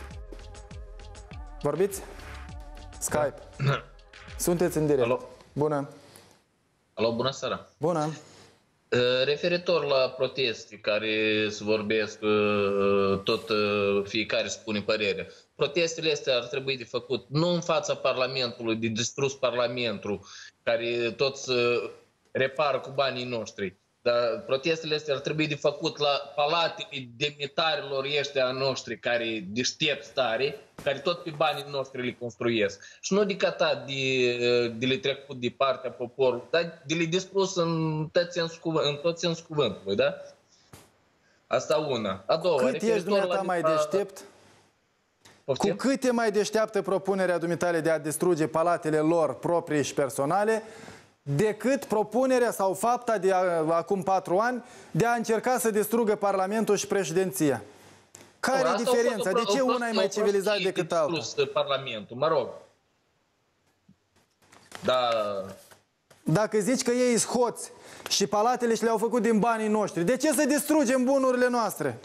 Vorbiți? Skype. Da. Sunteți în direct. Alo. Bună. Alo, bună seara. Bună. Referitor la proteste care se vorbesc, tot fiecare spune părere. Protestele astea ar trebui de făcut nu în fața Parlamentului, de distrus Parlamentul, care tot repară cu banii noștri. Dar protestele astea ar trebui de făcut la palatele demnitarilor ăștia noștri care deștepți tare, care tot pe banii noștri le construiesc. Și nu de catat de le trecut de partea poporului, dar de le distrus în tot sensul cuvântului, da? Asta una. A doua, cât ești dumneata mai deștept? Poftim? Cu cât e mai deșteaptă propunerea dumitale de a distruge palatele lor proprii și personale, decât propunerea sau fapta de acum 4 ani de a încerca să distrugă Parlamentul și președinția. Care e diferența? De ce una e mai civilizat decât alta? Parlamentul, mă rog. Da. Dacă zici că ei sunt hoți și palatele și le-au făcut din banii noștri, de ce să distrugem bunurile noastre?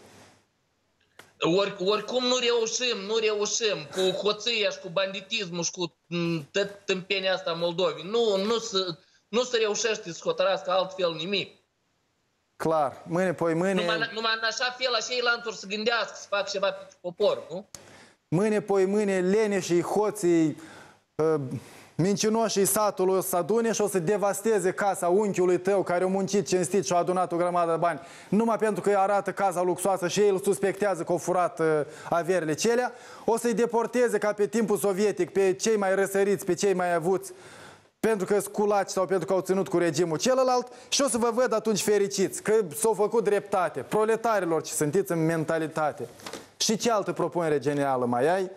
Oricum nu reușim cu hoția și cu banditismul și cu tâmpenia asta Moldovei. Nu se reușește să hotărască altfel nimic. Clar, mâine, poi mâine... Numai în așa fel, așa ei lanturi să gândească, să facă ceva pentru popor, nu? Mâine, poi mâine, leneșii, hoții, mincinoșii satului o să adune și o să devasteze casa unchiului tău care a muncit cinstit și a adunat o grămadă de bani numai pentru că îi arată casa luxoasă și ei îl suspectează că au furat averile celea, o să-i deporteze ca pe timpul sovietic pe cei mai răsăriți, pe cei mai avuți pentru că sunt culaci sau pentru că au ținut cu regimul celălalt și o să vă văd atunci fericiți că s-au făcut dreptate proletarilor ce sunteți în mentalitate. Și ce altă propunere genială mai ai?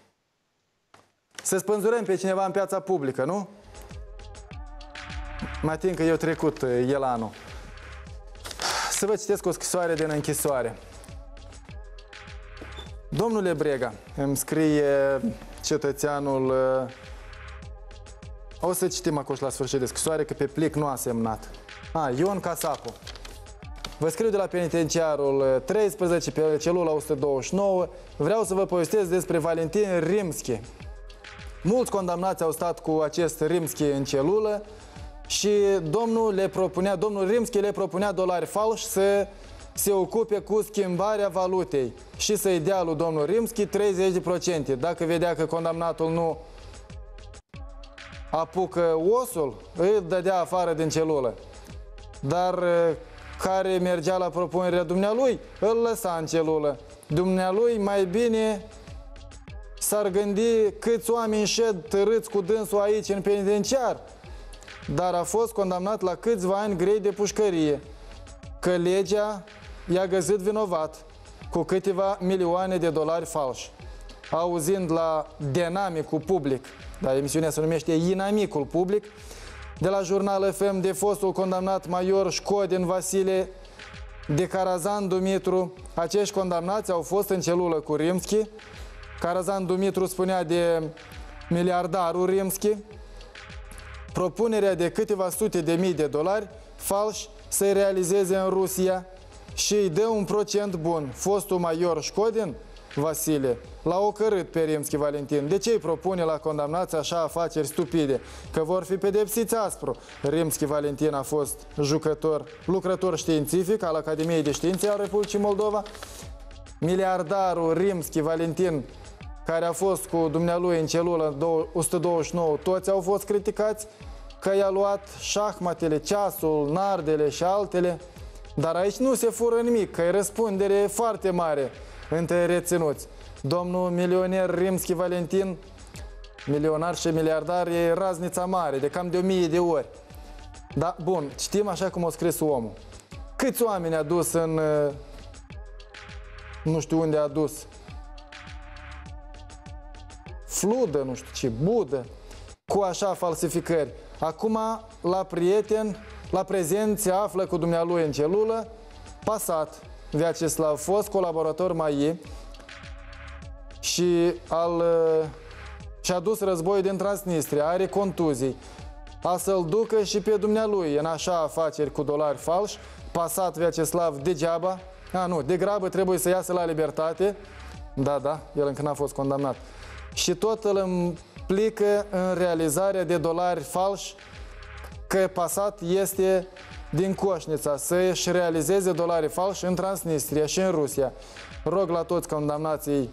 Să spânzurăm pe cineva în piața publică, nu? Mai tin că eu trecut elanul. Să vă citesc o scrisoare din închisoare. Domnule Brega, îmi scrie cetățeanul... O să citim acum la sfârșit de scrisoare, că pe plic nu a semnat. Ion Casapu. Vă scriu de la penitenciarul 13 pe celula 129. Vreau să vă povestesc despre Valentin Rimski. Mulți condamnați au stat cu acest Rimski în celulă și domnul Rimski le propunea dolari falși să se ocupe cu schimbarea valutei și să-i dea lui domnul Rimski 30%. Dacă vedea că condamnatul nu apucă osul, îi dădea afară din celulă. Dar care mergea la propunerea dumnealui, îl lăsa în celulă. Dumnealui mai bine s-ar gândi câți oameni șed târâți cu dânsul aici în penitenciar, dar a fost condamnat la câțiva ani grei de pușcărie, că legea i-a găsit vinovat cu câteva milioane de dolari falși. Auzind la Dinamicul Public, dar emisiunea se numește Inamicul Public, de la Jurnal FM, de fostul condamnat major Școdin Vasile, de Carazan Dumitru, acești condamnați au fost în celulă cu Rimski. Carazan Dumitru spunea de miliardarul Rimski, propunerea de câteva sute de mii de dolari falși să-i realizeze în Rusia și îi dă un procent bun. Fostul major Școdin Vasile l-a ocărât pe Rimski Valentin. De ce îi propune la condamnați așa afaceri stupide? Că vor fi pedepsiți aspru. Rimski Valentin a fost lucrător științific al Academiei de Științe al Republicii Moldova. Miliardarul Rimski Valentin, care a fost cu dumnealui în celulă 129, toți au fost criticați că i-a luat șahmatele, ceasul, nardele și altele. Dar aici nu se fură nimic, că e răspundere foarte mare între reținuți. Domnul milioner Rimski Valentin, milionar și miliardar, e raznița mare, de cam de 1000 de ori. Da, bun, citim așa cum a scris omul. Câți oameni a dus în... nu știu unde a dus. Fludă, nu știu ce, Budă, cu așa falsificări. Acum, la prieten, la prezent, se află cu dumnealui în celulă Pasat Vyacheslav, fost colaborator MAI și-a dus război din Transnistria, are contuzii. A să-l ducă și pe dumnealui în așa afaceri cu dolari falși. Pasat Vyacheslav degeaba, degrabă trebuie să iasă la libertate. Da, el încă n-a fost condamnat. Și tot îl implică în realizarea de dolari falși, că Pasat este din Coșnița, să-și realizeze dolari falși în Transnistria și în Rusia. Rog la toți condamnații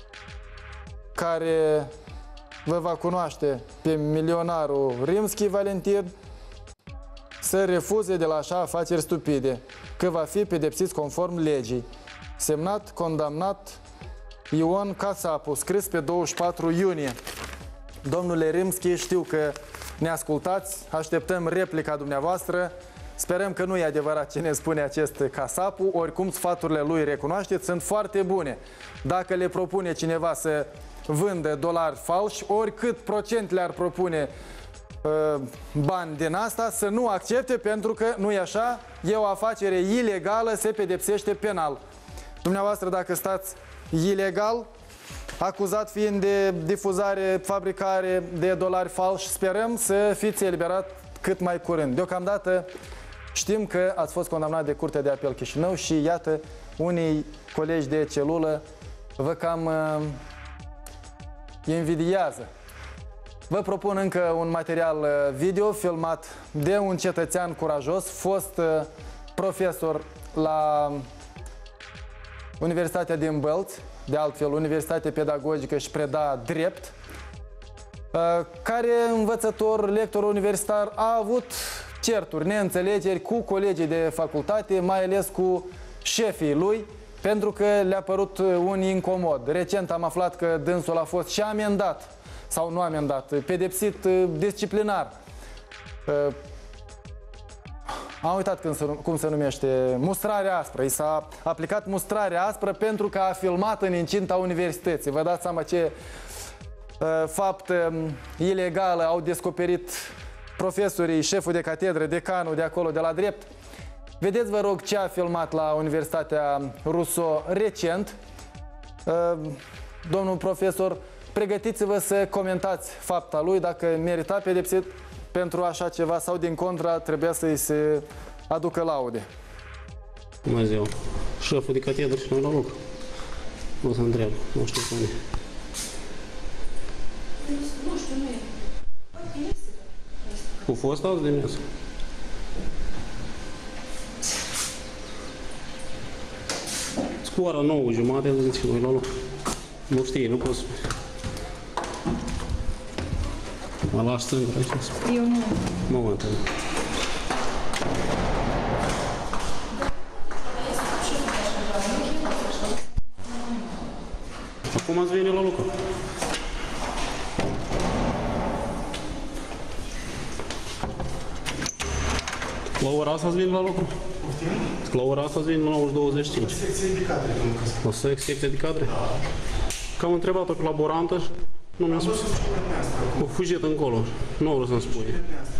care vă va cunoaște pe milionarul Rimski Valentin să refuze de la așa afaceri stupide, că va fi pedepsit conform legii. Semnat, condamnat, Ion Casapu, scris pe 24 iunie. Domnule Rimski, știu că ne ascultați, așteptăm replica dumneavoastră. Sperăm că nu e adevărat ce ne spune acest Casapu, oricum sfaturile lui, recunoașteți, sunt foarte bune. Dacă le propune cineva să vândă dolari falși, oricât procent le-ar propune bani din asta, să nu accepte, pentru că nu e așa, e o afacere ilegală, se pedepsește penal. Dumneavoastră, dacă stați ilegal, acuzat fiind de difuzare, fabricare de dolari falși, sperăm să fiți eliberat cât mai curând. Deocamdată știm că ați fost condamnat de Curtea de Apel Chișinău și iată, unii colegi de celulă vă cam invidiază. Vă propun încă un material video filmat de un cetățean curajos, fost profesor la Universitatea din Bălți, de altfel Universitate Pedagogică, și preda drept, care învățător, lector universitar, a avut certuri, neînțelegeri cu colegii de facultate, mai ales cu șefii lui, pentru că le-a părut un incomod. Recent am aflat că dânsul a fost și amendat, sau nu amendat, pedepsit disciplinar. Am uitat cum se numește, mustrare aspră. I s-a aplicat mustrare aspră pentru că a filmat în incinta universității. Vă dați seama ce fapt ilegală au descoperit profesorii, șeful de catedră, decanul de acolo, de la drept. Vedeți, vă rog, ce a filmat la Universitatea Rousseau recent. Domnul profesor, pregătiți-vă să comentați fapta lui, dacă merita pedepsit pentru așa ceva sau din contra trebuia să-i se aducă laude. Bună ziua! Șeful de catedră și noi la lucru. O să întreb, nu știu cum e. Nu știu, nu e. Cu fost azi dimineața? Cu ora 9:30 zice noi la lucru. Nu știi, nu poți. Mă lași singur aici. Eu nu. Moment. Acum ați venit la lucru. La ora asta ați venit la lucru? La ora asta ați venit la 9:25. Secție de cadre, domnul Căsător. O secție de cadre? Că am întrebat-o pe laborantă și nu mi-a spus. O fugit încolo. Nu vreau să-mi spui.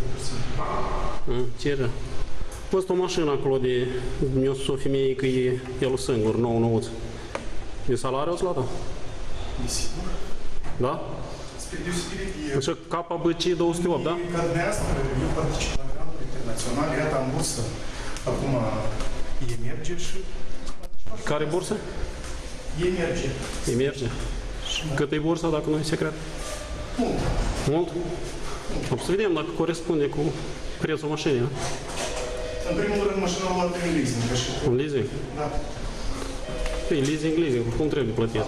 Ce era? A fost o mașină acolo de... Mi-a spus o femeie că e el singur, nou-nouț. E salariul ați luat-o? E sigur? Da? Spre deosebire, Așa KBC 208, da? ca dumneavoastră, eu particip la granturi internaționale, iată am bursă. Acum e merge și... Care bursă? E merge. E merge. Cât e bursa, dacă nu e secret? Mult. Mult? O să vedem dacă corespunde cu prețul mașinii, da? În primul rând, mașina am luat în leasing. Un leasing? Da. Păi, leasing, cum trebuie plătit?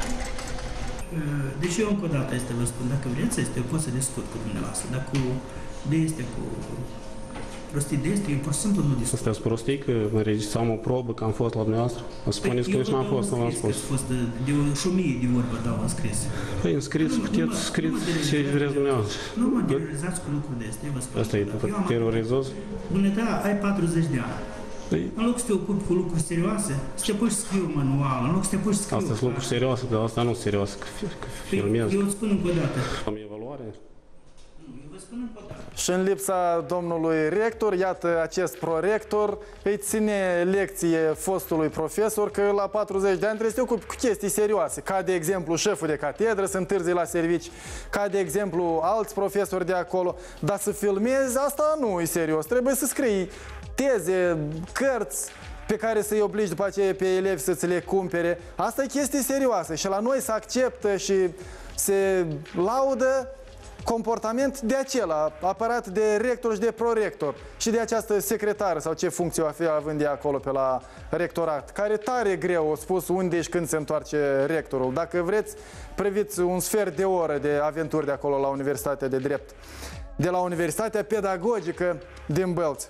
Deci eu încă o dată vă spun, dacă vreți, eu pot să discut cu dumneavoastră. Dacă cu prostii de este, eu pur și simplu nu discut. Sunteți prostii că înregistram o probă că am fost la dumneavoastră? Vă spuneți că nici n-am fost, nu v-am spus. Eu fost de 1000 de ori vă dau înscris. Păi înscriți, puteți scriți ce vreți dumneavoastră. Nu mă terorizați cu lucruri de astea, vă spun. Asta e terorizos? Dumneata, ai 40 de ani. În loc să te ocupi cu lucruri serioase, să te pui să scriu manual, în loc să te pui să scriu... Asta sunt lucruri serioase, dar asta nu serioase, că filmez. Eu îți spun încă o dată. Am evaluare? Eu vă spun încă o dată. Și în lipsa domnului rector, iată acest prorector îi ține lecție fostului profesor că la 40 de ani trebuie să te ocupi cu chestii serioase, ca de exemplu șeful de catedră să întârzi la servici, ca de exemplu alți profesori de acolo, dar să filmezi, asta nu e serios, trebuie să scrii teze, cărți pe care să-i obligi după aceea pe elevi să ți le cumpere. Asta e chestie serioasă și la noi se acceptă și se laudă comportament de acela, aparat de rector și de prorector și de această secretară sau ce funcție o fi având de acolo pe la rectorat, care tare greu a spus unde și când se întoarce rectorul. Dacă vreți, priviți un sfert de oră de aventuri de acolo la Universitatea de Drept, de la Universitatea Pedagogică din Bălți.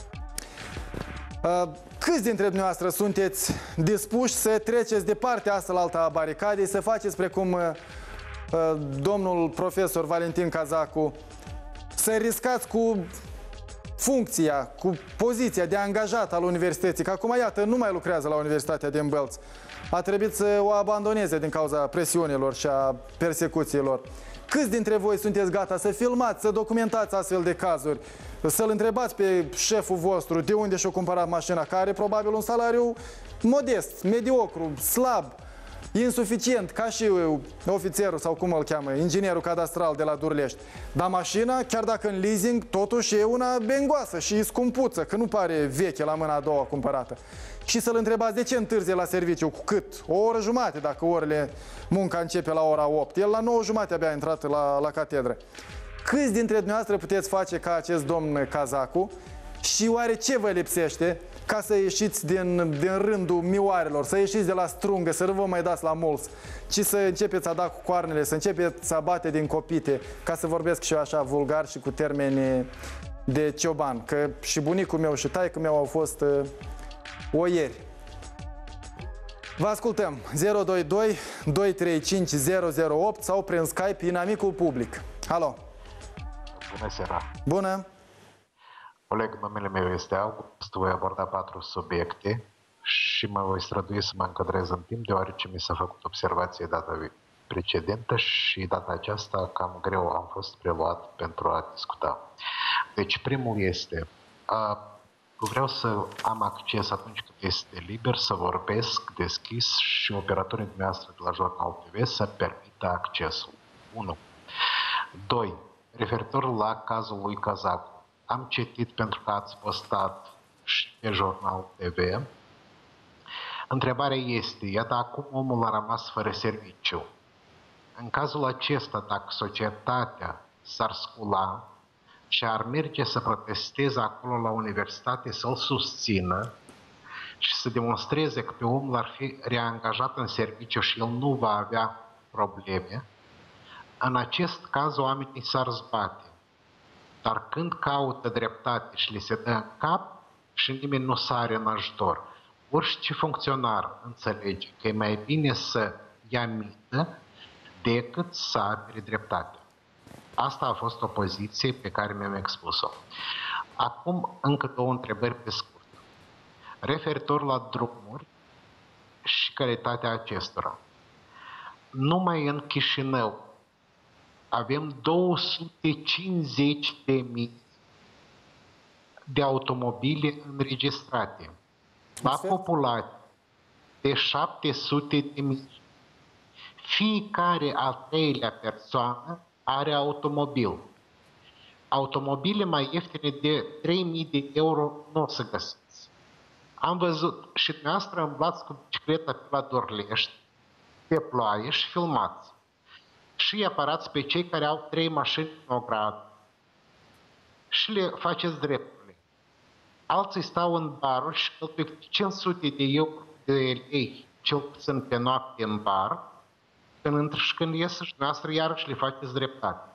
Câți dintre dumneavoastră sunteți dispuși să treceți de partea asta la alta a baricadei, să faceți precum domnul profesor Valentin Cazacu, să riscați cu funcția, cu poziția de angajat al universității, că acum, iată, nu mai lucrează la Universitatea din Bălți. A trebuit să o abandoneze din cauza presiunilor și a persecuțiilor. Câți dintre voi sunteți gata să filmați, să documentați astfel de cazuri, să-l întrebați pe șeful vostru de unde și-a cumpărat mașina, care are probabil un salariu modest, mediocru, slab, insuficient, ca și ofițerul sau cum îl cheamă, inginerul cadastral de la Durlești. Dar mașina, chiar dacă în leasing, totuși e una bengoasă și scumpuță, că nu pare veche la mâna a doua cumpărată. Și să-l întrebați de ce întârzie la serviciu, cu cât? O oră jumate, dacă orele munca începe la ora 8. El la 9:30 abia a intrat la catedră. Câți dintre dumneavoastră puteți face ca acest domn Cazacu și oare ce vă lipsește ca să ieșiți din rândul mioarelor, să ieșiți de la strungă, să nu vă mai dați la mulți, ci să începeți a da cu coarnele, să începeți să bate din copite, ca să vorbesc și eu așa vulgar și cu termeni de cioban, că și bunicul meu și taicul meu au fost oieri. Vă ascultăm 022 235 008 sau prin Skype inamicul public. Alo! Bună seara! Bună! Coleg, numele meu este August, voi aborda 4 subiecte și mă voi strădui să mă încadrez în timp, deoarece mi s-a făcut observație data precedentă și data aceasta cam greu am fost preluat pentru a discuta. Deci primul este, vreau să am acces atunci când este liber, să vorbesc deschis și operatorii dumneavoastră de la Jornal TV să permită accesul. 1. 2. Referitor la cazul lui Cazacu. Am citit pentru că ați postat și pe Jornal TV. Întrebarea este, iată, acum omul a rămas fără serviciu. În cazul acesta, dacă societatea s-ar scula și ar merge să protesteze acolo la universitate să-l susțină și să demonstreze că pe omul ar fi reangajat în serviciu și el nu va avea probleme, în acest caz oamenii s-ar zbate. Dar când caută dreptate și le se dă în cap și nimeni nu sare în ajutor, orice funcționar înțelege că e mai bine să ia mită decât să apere dreptatea. Asta a fost o poziție pe care mi-am expus-o. Acum încă două întrebări pe scurt. Referitor la drumuri și calitatea acestora. Numai în Chișinău avem 250.000 de automobile înregistrate la populație de 700.000. Fiecare a treilea persoană are automobil. Automobile mai ieftine de 3.000 de euro nu o să găsiți. Am văzut și dumneavoastră îmblați cu bicicleta pe la Dorlești, pe ploaie și filmați. Și îi apărați pe cei care au 3 mașini vinograd și le faceți drepturile. Alții stau în baruri și cheltuie 500 de euro de lei, cel puțin pe noapte în bar, când ies și dumneavoastră iarăși le faceți dreptate.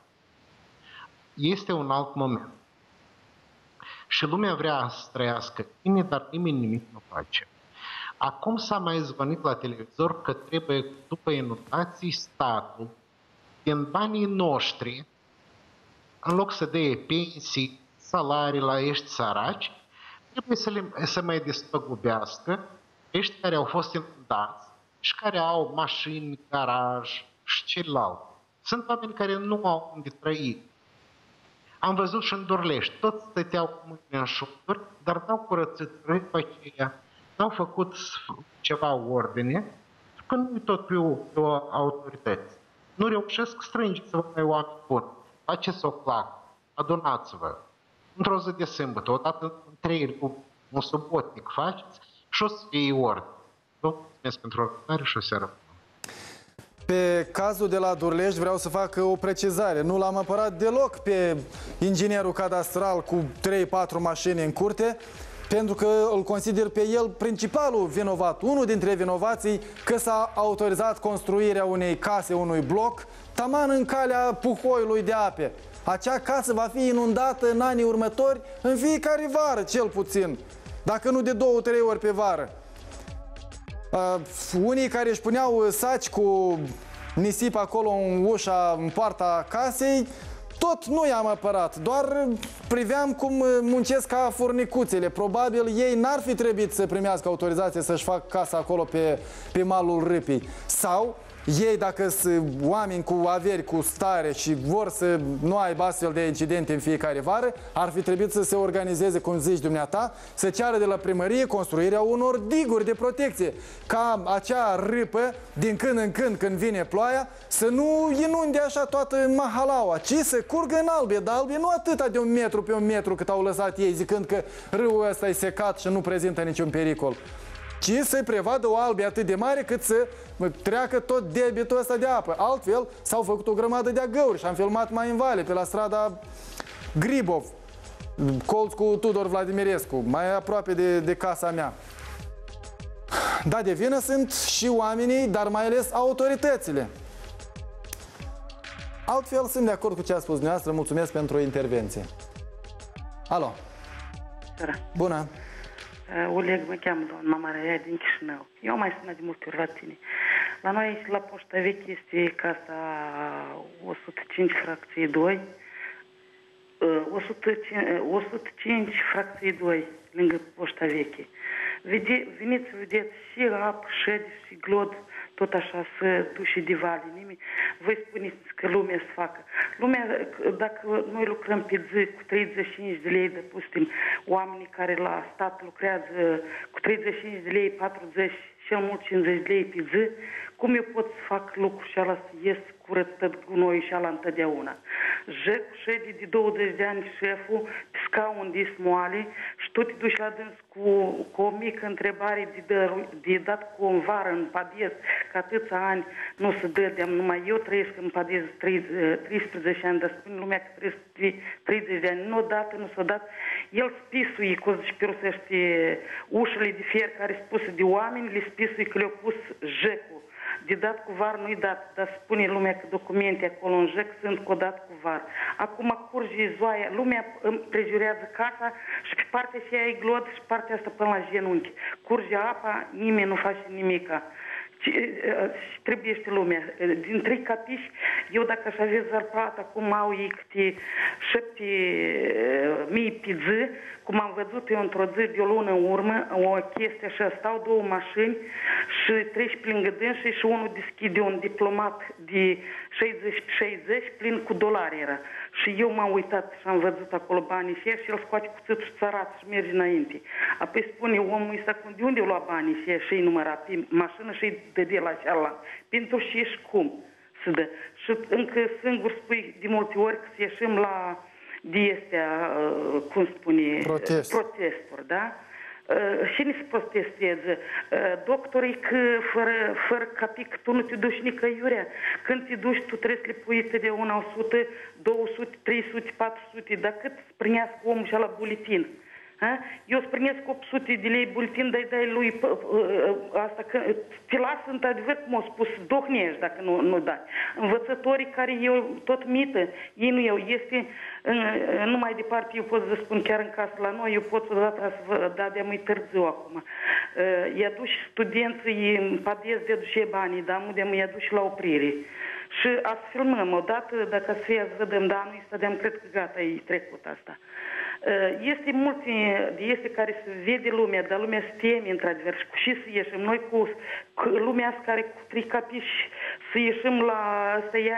Este un alt moment. Și lumea vrea să trăiască bine, dar nimeni nimic nu face. Acum s-a mai zvonit la televizor că trebuie, după inundații, statul, din banii noștri, în loc să dea pensii, salarii la ești săraci, trebuie să mai despăgubească ești care au fost inundați și care au mașini, garaj și celălalt. Sunt oameni care nu au unde trăi. Am văzut și în Dorlești, toți stăteau cu mâinile în șuturi, dar n-au curățit după aceea, n-au făcut ceva ordine, că nu-i tot pe autorități. Nu reușesc, strângeți-vă mai oameni buni, faceți o placă, adunați-vă. Într-o zi de sâmbătă, odată în 3 luni, un subotnic faceți și o să fie ordine. Vă mulțumesc pentru ordinare și o seară. Pe cazul de la Dorlești vreau să fac o precizare. Nu l-am apărat deloc pe inginerul cadastral cu 3-4 mașini în curte, pentru că îl consider pe el principalul vinovat, unul dintre vinovații că s-a autorizat construirea unei case, unui bloc, taman în calea puhoiului de ape. Acea casă va fi inundată în anii următori, în fiecare vară cel puțin, dacă nu de 2-3 ori pe vară. Unii care își puneau saci cu nisip acolo în ușa, în poarta casei, tot nu i-am apărat, doar priveam cum muncesc ca furnicuțele. Probabil ei n-ar fi trebuit să primească autorizație să-și facă casa acolo pe malul râpii. Sau ei, dacă sunt oameni cu averi, cu stare și vor să nu aibă astfel de incidente în fiecare vară, ar fi trebuit să se organizeze, cum zici dumneata, să ceară de la primărie construirea unor diguri de protecție, ca acea râpă, din când în când vine ploaia, să nu inunde așa toată mahalaua, ci să curgă în albe, dar albe nu atâta de 1 metru pe 1 metru cât au lăsat ei, zicând că râul ăsta e secat și nu prezintă niciun pericol, ci să-i prevadă o albie atât de mare cât să treacă tot debitul ăsta de apă. Altfel, s-au făcut o grămadă de agăuri și am filmat mai în vale, pe la strada Gribov, colț cu Tudor Vladimirescu, mai aproape de casa mea. Da, de vină sunt și oamenii, dar mai ales autoritățile. Altfel, sunt de acord cu ce a spus dumneavoastră, mulțumesc pentru intervenție. Alo. Bună. Oleg mă cheamă, doamna Maria din Chișinău. Eu am mai sunat de multe ori la tine. La noi aici, la Poșta Veche, este casa 105 fracție 2. 105 fracție 2, lângă Poșta Veche. Veniți să vedeți și apă, șede și glod, tot așa, să duce de vale. Voi spuneți că lumea să facă. Lumea, dacă noi lucrăm pe zi cu 35 de lei, de pustim, oamenii care la stat lucrează cu 35 de lei, 40, cel mult 50 de lei pe zi, cum eu pot să fac lucrul și ala să ies cu fură tot gunoiul și ala întotdeauna. Jecul șede de 20 de ani șeful pe scaun de smoale și tu te duci la dâns cu o mică întrebare de dat cu o vară în padiez, că atâția ani nu se dă, numai eu trăiesc în padiez 13 ani, dar spune lumea că trăiesc 30 de ani, nu odată, nu s-a dat. El spisuie, cum zice pe rusește, ușile de fier care sunt puse de oameni, le spisuie că le-au pus jecul. De dat cu var nu-i dat, dar spune lumea că documente acolo în jec sunt codat cu var. Acum curge zoaia, lumea prejurează casa și pe partea aceea e glod și partea asta până la genunchi. Curge apa, nimeni nu face nimica. Trebuie lumea. Din 3 capiși, eu dacă aș avea zarplată, acum au ei câte 7.000 pe zi, cum am văzut eu într-o zi de o lună în urmă, o chestie așa, stau 2 mașini și treci pe lângă dânsii și unul deschide un diplomat de 60 plin cu dolari era. Și eu m-am uitat și am văzut acolo banii și el scoate cuțitul și țărat și merge înainte. Apoi spune omul ăsta, de unde o lua banii și-i număra pe mașină și-i dădea la cealaltă. Pentru și cum să dă. Și încă singur spui de multe ori că să ieșim la de astea, cum spune, protesturi, da? Cine se protesteze? Doctorii că fără capic tu nu te duci nicăiurea. Când te duci, tu trebuie să le pui de 100, 200, 300, 400, dar cât să primească omul și la buletin? Eu îți primesc 800 de lei buletin, dai lui asta, că te lasă într-adevăr, cum au spus, dohnești dacă nu dai. Învățătorii care eu tot mită, ei nu eu, este nu mai departe, eu pot să spun chiar în casă la noi, eu pot odată să vă da de-a mai târziu acum. I-a dus studenții în padiez de duce banii, dar nu i-a dus la oprire. Și să filmăm odată, dacă să vedem, da, nu-i stădeam, cred că gata, e trecut asta. Este multe, este care se vede lumea, dar lumea se teme, într-adevăr, și să ieșim. Noi cu lumea asta care cu 3 capiși să ieșim la să ia,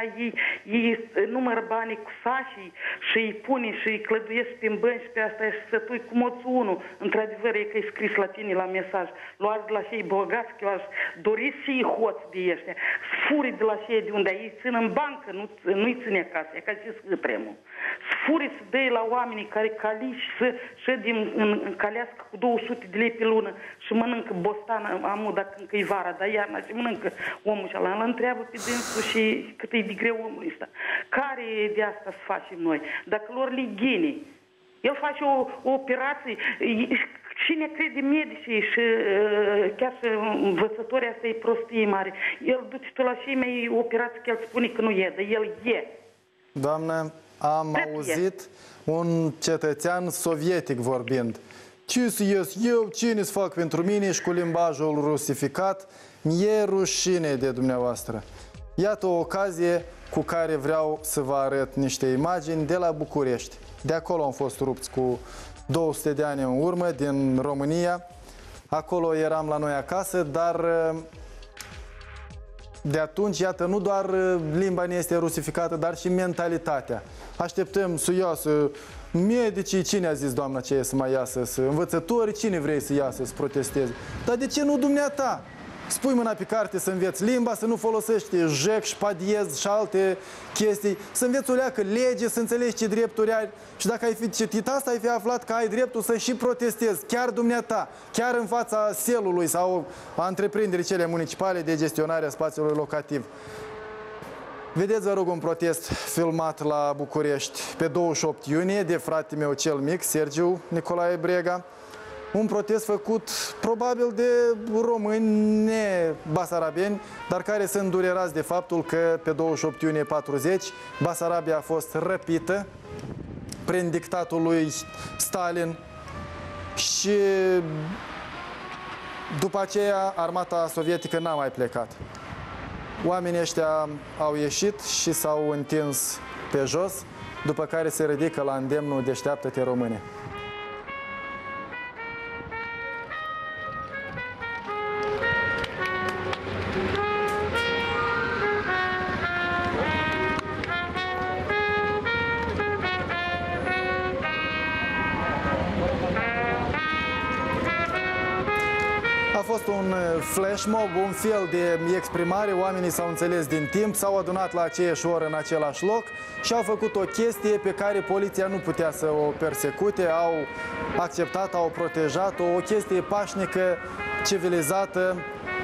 ei numără banii cu sașii și îi pune și îi clăduiesc pe bani și pe asta și să tui cu moțul 1. Într-adevăr, e că e scris la tine la mesaj. Luați de la cei bogați, că eu aș dori și hoți de ăștia. Sfuri de la cei de unde ei țin în bancă, nu-i ține acasă, e ca și scâtremul. Sfuri să dai la oamenii care calici să ședim în calească cu 200 de lei pe lună și mănâncă bostană, amu, dacă încă e vara, dar iarna și mănâncă omul și ăla. Îl întreabă pe dânsul și cât e de greu omul ăsta. Care de asta să facem noi? Dacă lor le ghine, el face o operație, cine crede medicii și chiar și învățătorii, asta e prostie mare. El duce tu la cei mai operații că el spune că nu e, dar el e. Doamnă, am auzit un cetățean sovietic vorbind. Ce să ies eu, cine să fac pentru mine și cu limbajul rusificat, mi-e rușine de dumneavoastră. Iată o ocazie cu care vreau să vă arăt niște imagini de la București. De acolo am fost rupți cu 200 de ani în urmă, din România. Acolo eram la noi acasă, dar de atunci, iată, nu doar limba ne este rusificată, dar și mentalitatea. Așteptăm să iasă medicii, cine a zis, doamna, ce e să mai iasă, învățătorii, cine vrei să iasă, să protesteze. Dar de ce nu dumneata? Spui mâna pe carte să înveți limba, să nu folosești jec și padiez și alte chestii, să înveți o leacă lege, să înțelegi ce drepturi ai și dacă ai fi citit asta, ai fi aflat că ai dreptul să și protestezi, chiar dumneata, chiar în fața selului sau a întreprinderii cele municipale de gestionare a spațiului locativ. Vedeți, vă rog, un protest filmat la București pe 28 iunie de fratele meu cel mic, Sergiu Nicolae Brega. Un protest făcut probabil de români ne-basarabeni, dar care sunt durerați de faptul că pe 28 iunie 40 Basarabia a fost răpită prin dictatul lui Stalin și după aceea armata sovietică n-a mai plecat. Oamenii ăștia au ieșit și s-au întins pe jos, după care se ridică la îndemnul Deșteaptă-te, române. fost un flash mob, un fel de exprimare, oamenii s-au înțeles din timp, s-au adunat la aceeași oră în același loc și au făcut o chestie pe care poliția nu putea să o persecute, au acceptat, au protejat-o, o chestie pașnică, civilizată.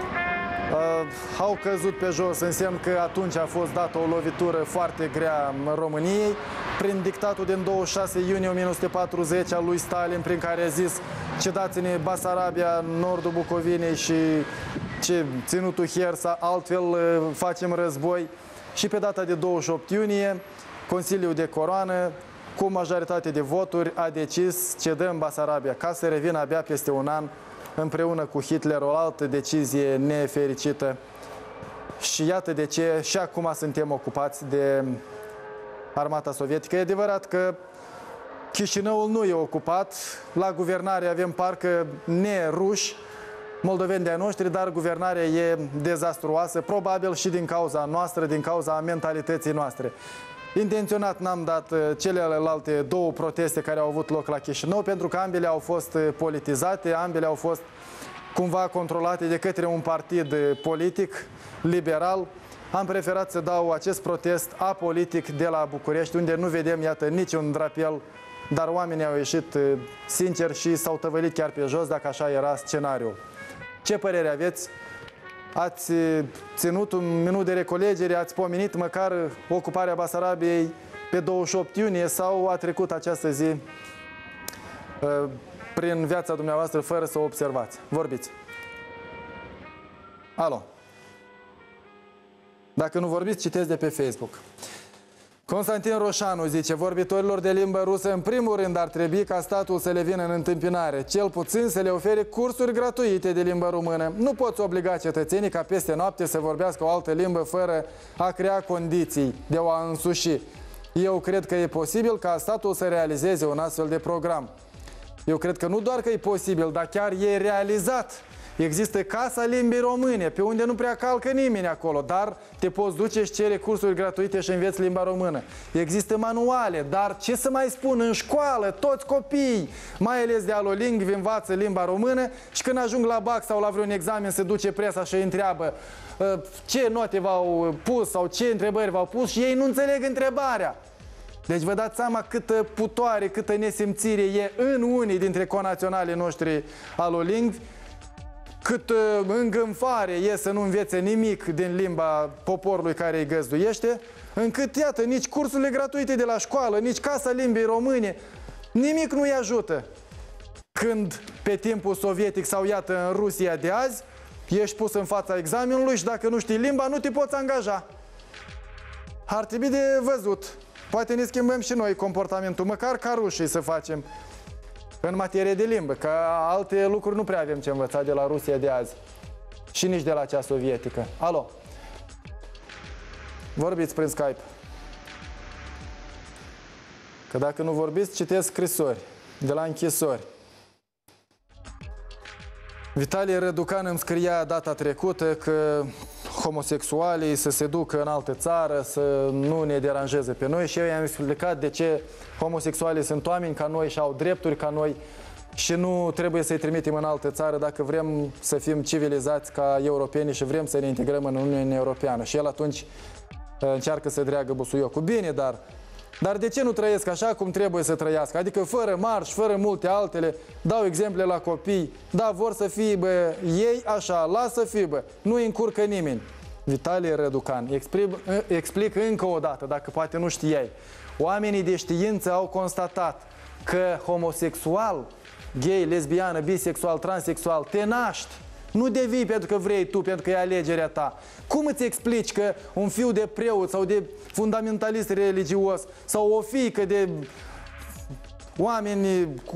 Au căzut pe jos, înseamnă că atunci a fost dată o lovitură foarte grea României prin dictatul din 26 iunie 1940 al lui Stalin, prin care a zis: cedați-ne Basarabia, nordul Bucovinei și ținutul Hersa, altfel facem război. Și pe data de 28 iunie, Consiliul de Coroană, cu majoritate de voturi, a decis: cedăm Basarabia, ca să revină abia peste un an împreună cu Hitler, o altă decizie nefericită. Și iată de ce și acum suntem ocupați de armata sovietică. E adevărat că Chișinăul nu e ocupat, la guvernare avem parcă neruși, moldoveni de-ai noștri, dar guvernarea e dezastruoasă, probabil și din cauza noastră, din cauza mentalității noastre. Intenționat n-am dat celelalte două proteste care au avut loc la Chișinău, pentru că ambele au fost politizate, ambele au fost cumva controlate de către un partid politic, liberal. Am preferat să dau acest protest apolitic de la București, unde nu vedem, iată, niciun drapel, dar oamenii au ieșit sinceri și s-au tăvălit chiar pe jos, dacă așa era scenariul. Ce părere aveți? Ați ținut un minut de recolegere, ați pomenit măcar ocuparea Basarabiei pe 28 iunie sau a trecut această zi prin viața dumneavoastră fără să o observați? Vorbiți. Alo. Dacă nu vorbiți, citeți de pe Facebook. Constantin Roșanu zice: vorbitorilor de limbă rusă, în primul rând, ar trebui ca statul să le vină în întâmpinare, cel puțin să le ofere cursuri gratuite de limbă română. Nu poți obliga cetățenii ca peste noapte să vorbească o altă limbă fără a crea condiții de a însuși. Eu cred că e posibil ca statul să realizeze un astfel de program. Eu cred că nu doar că e posibil, dar chiar e realizat. Există Casa Limbii Române, pe unde nu prea calcă nimeni acolo, dar te poți duce și cere cursuri gratuite și înveți limba română. Există manuale, dar ce să mai spun, în școală, toți copiii, mai ales de alolingvi, învață limba română și când ajung la BAC sau la vreun examen se duce presa și îi întreabă ce note v-au pus sau ce întrebări v-au pus și ei nu înțeleg întrebarea. Deci vă dați seama câtă putoare, câtă nesimțire e în unii dintre conaționalii noștri alolingvi, cât îngânfare e să nu învețe nimic din limba poporului care îi găzduiește, încât, iată, nici cursurile gratuite de la școală, nici Casa Limbii Române, nimic nu-i ajută. Când pe timpul sovietic sau, iată, în Rusia de azi, ești pus în fața examenului și dacă nu știi limba, nu te poți angaja. Ar trebui de văzut. Poate ne schimbăm și noi comportamentul, măcar ca rușii să facem în materie de limbă, că alte lucruri nu prea avem ce învăța de la Rusia de azi și nici de la cea sovietică. Alo? Vorbiți prin Skype. Că dacă nu vorbiți, citesc scrisori de la închisori. Vitalie Răducan îmi scria data trecută că homosexualii să se ducă în altă țară, să nu ne deranjeze pe noi și eu i-am explicat de ce homosexualii sunt oameni ca noi și au drepturi ca noi și nu trebuie să-i trimitem în altă țară dacă vrem să fim civilizați ca europeni și vrem să ne integrăm în Uniunea Europeană. Și el atunci încearcă să dreagă busuiocul. Bine, dar de ce nu trăiesc așa cum trebuie să trăiască? Adică fără marși, fără multe altele, dau exemple la copii, da, vor să fie, bă, ei așa, lasă fi, bă, nu încurcă nimeni. Vitalie Răducan, explic încă o dată, dacă poate nu știai. Oamenii de știință au constatat că homosexual, gay, lesbiană, bisexual, transexual, te naști. Nu devii pentru că vrei tu, pentru că e alegerea ta. Cum îți explici că un fiu de preot sau de fundamentalist religios sau o fiică de oameni cu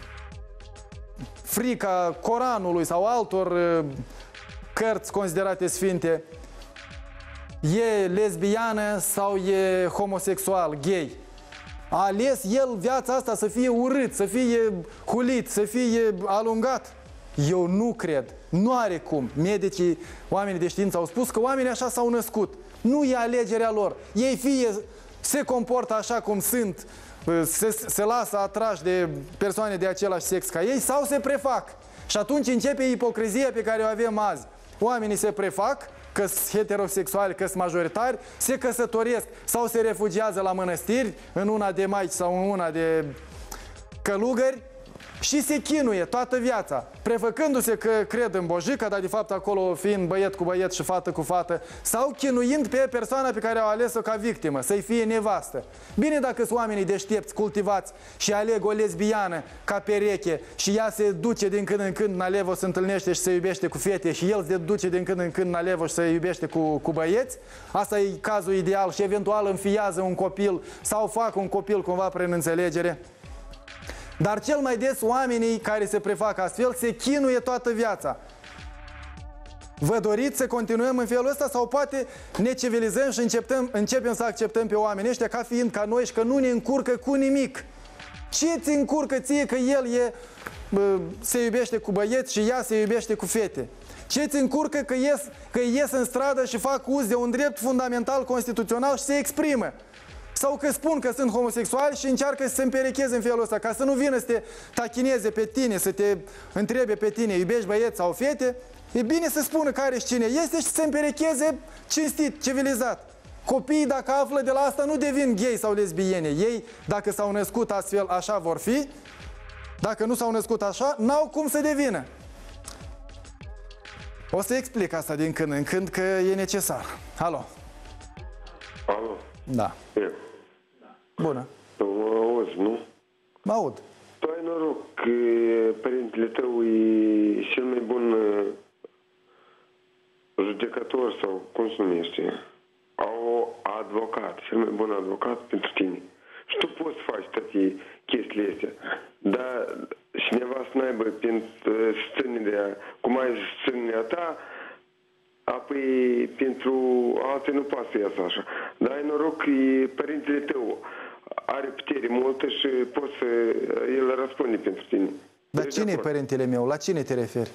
frica Coranului sau altor cărți considerate sfinte e lesbiană sau e homosexual, gay? A ales el viața asta să fie urât, să fie hulit, să fie alungat? Eu nu cred. Nu are cum. Medicii, oamenii de știință au spus că oamenii așa s-au născut. Nu e alegerea lor. Ei fie se comportă așa cum sunt, se lasă atrași de persoane de același sex ca ei sau se prefac. Și atunci începe ipocrizia pe care o avem azi. Oamenii se prefac că sunt heterosexuali, că sunt majoritari, se căsătoresc sau se refugiază la mănăstiri, în una de maici sau în una de călugări, și se chinuie toată viața, prefăcându-se că cred în bojica, dar de fapt acolo fiind băiet cu băiet și fată cu fată, sau chinuind pe persoana pe care au ales-o ca victimă, să-i fie nevastă. Bine dacă sunt oamenii deștepți, cultivați și aleg o lesbiană ca pereche și ea se duce din când în când în Alevo, se întâlnește și se iubește cu fete și el se duce din când în când în Alevo și se iubește cu băieți, asta e cazul ideal și eventual înfiază un copil sau fac un copil cumva prin înțelegere. Dar cel mai des oamenii care se prefac astfel se chinuie toată viața. Vă doriți să continuăm în felul ăsta sau poate ne civilizăm și începem să acceptăm pe oamenii ăștia ca fiind ca noi și că nu ne încurcă cu nimic? Ce ți încurcă ție că el se iubește cu băieți și ea se iubește cu fete? Ce ți încurcă că ies în stradă și fac uz de un drept fundamental constituțional și se exprimă? Sau că spun că sunt homosexuali și încearcă să se împerecheze în felul ăsta, ca să nu vină să te tachineze pe tine, să te întrebe pe tine, iubești băieți sau fete, e bine să spună care și cine este și să se împerecheze cinstit, civilizat. Copiii, dacă află de la asta, nu devin gay sau lesbiene. Ei, dacă s-au născut astfel, așa vor fi. Dacă nu s-au născut așa, n-au cum să devină. O să explic asta din când în când, că e necesar. Alo. Alo. Da. Eu. Bună. Mă auzi, nu? Mă aud. Tu ai noroc că părintele tău e cel mai bun judecător sau cum se numește? Au advocat, cel mai bun advocat pentru tine. Și tu poți să faci toate chestiile astea. Dar cineva să n-aibă pentru stânirea, cum ai stânirea ta, apoi pentru alții nu poate să iasă așa. Dar ai noroc că părintele tău are putere multă și poți să el răspunde pentru tine. Dar cine e părintele meu? La cine te referi?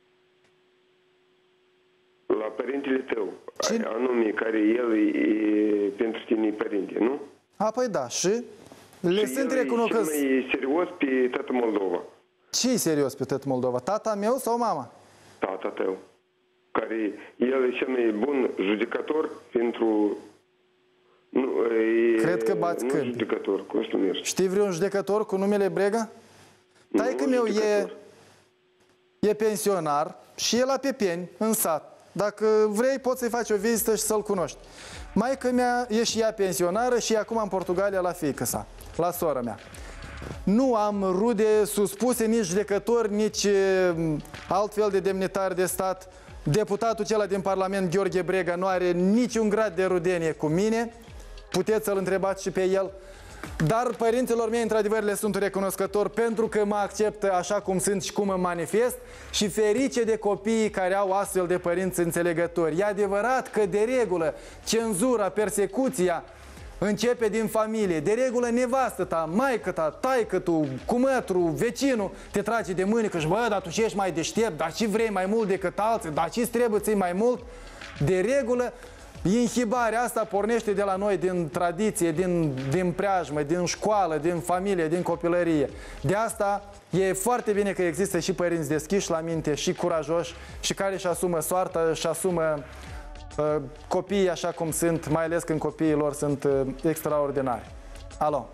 La părintele tău, anume, care el e pentru tine părinte, nu? A, păi da, și? Le sunt recunoscători. Și el e serios pe tată Moldova. Ce e serios pe tată Moldova? Tata meu sau mama? Tata tău. Care el e cel mai bun judecător pentru... Nu, cred că bați nu câmpi. Judecător, cum se numește? Știi vreun judecător cu numele Brega? Taică meu e pensionar și e la Pepeni, în sat. Dacă vrei, poți să-i faci o vizită și să-l cunoști. Maică mea e și ea pensionară și e acum în Portugalia la fiică sa, la sora mea. Nu am rude suspuse, nici judecători, nici altfel de demnitari de stat. Deputatul acela din Parlament, Gheorghe Brega, nu are niciun grad de rudenie cu mine. Puteți să-l întrebați și pe el. Dar părinților mei, într-adevăr, le sunt recunoscător pentru că mă acceptă așa cum sunt și cum mă manifest și ferice de copiii care au astfel de părinți înțelegători. E adevărat că, de regulă, cenzura, persecuția începe din familie. De regulă, nevastă ta, maică ta, taică tu, cumătru, vecinul te trage de mânecă și bă, dar tu și ești mai deștept, dar ce vrei mai mult decât alții, dar ce-ți trebuie ți mai mult? De regulă, inhibarea asta pornește de la noi, din tradiție, din preajmă, din școală, din familie, din copilărie. De asta e foarte bine că există și părinți deschiși la minte și curajoși și care își asumă soarta, își asumă copiii așa cum sunt, mai ales când copiii lor sunt extraordinari. Alo?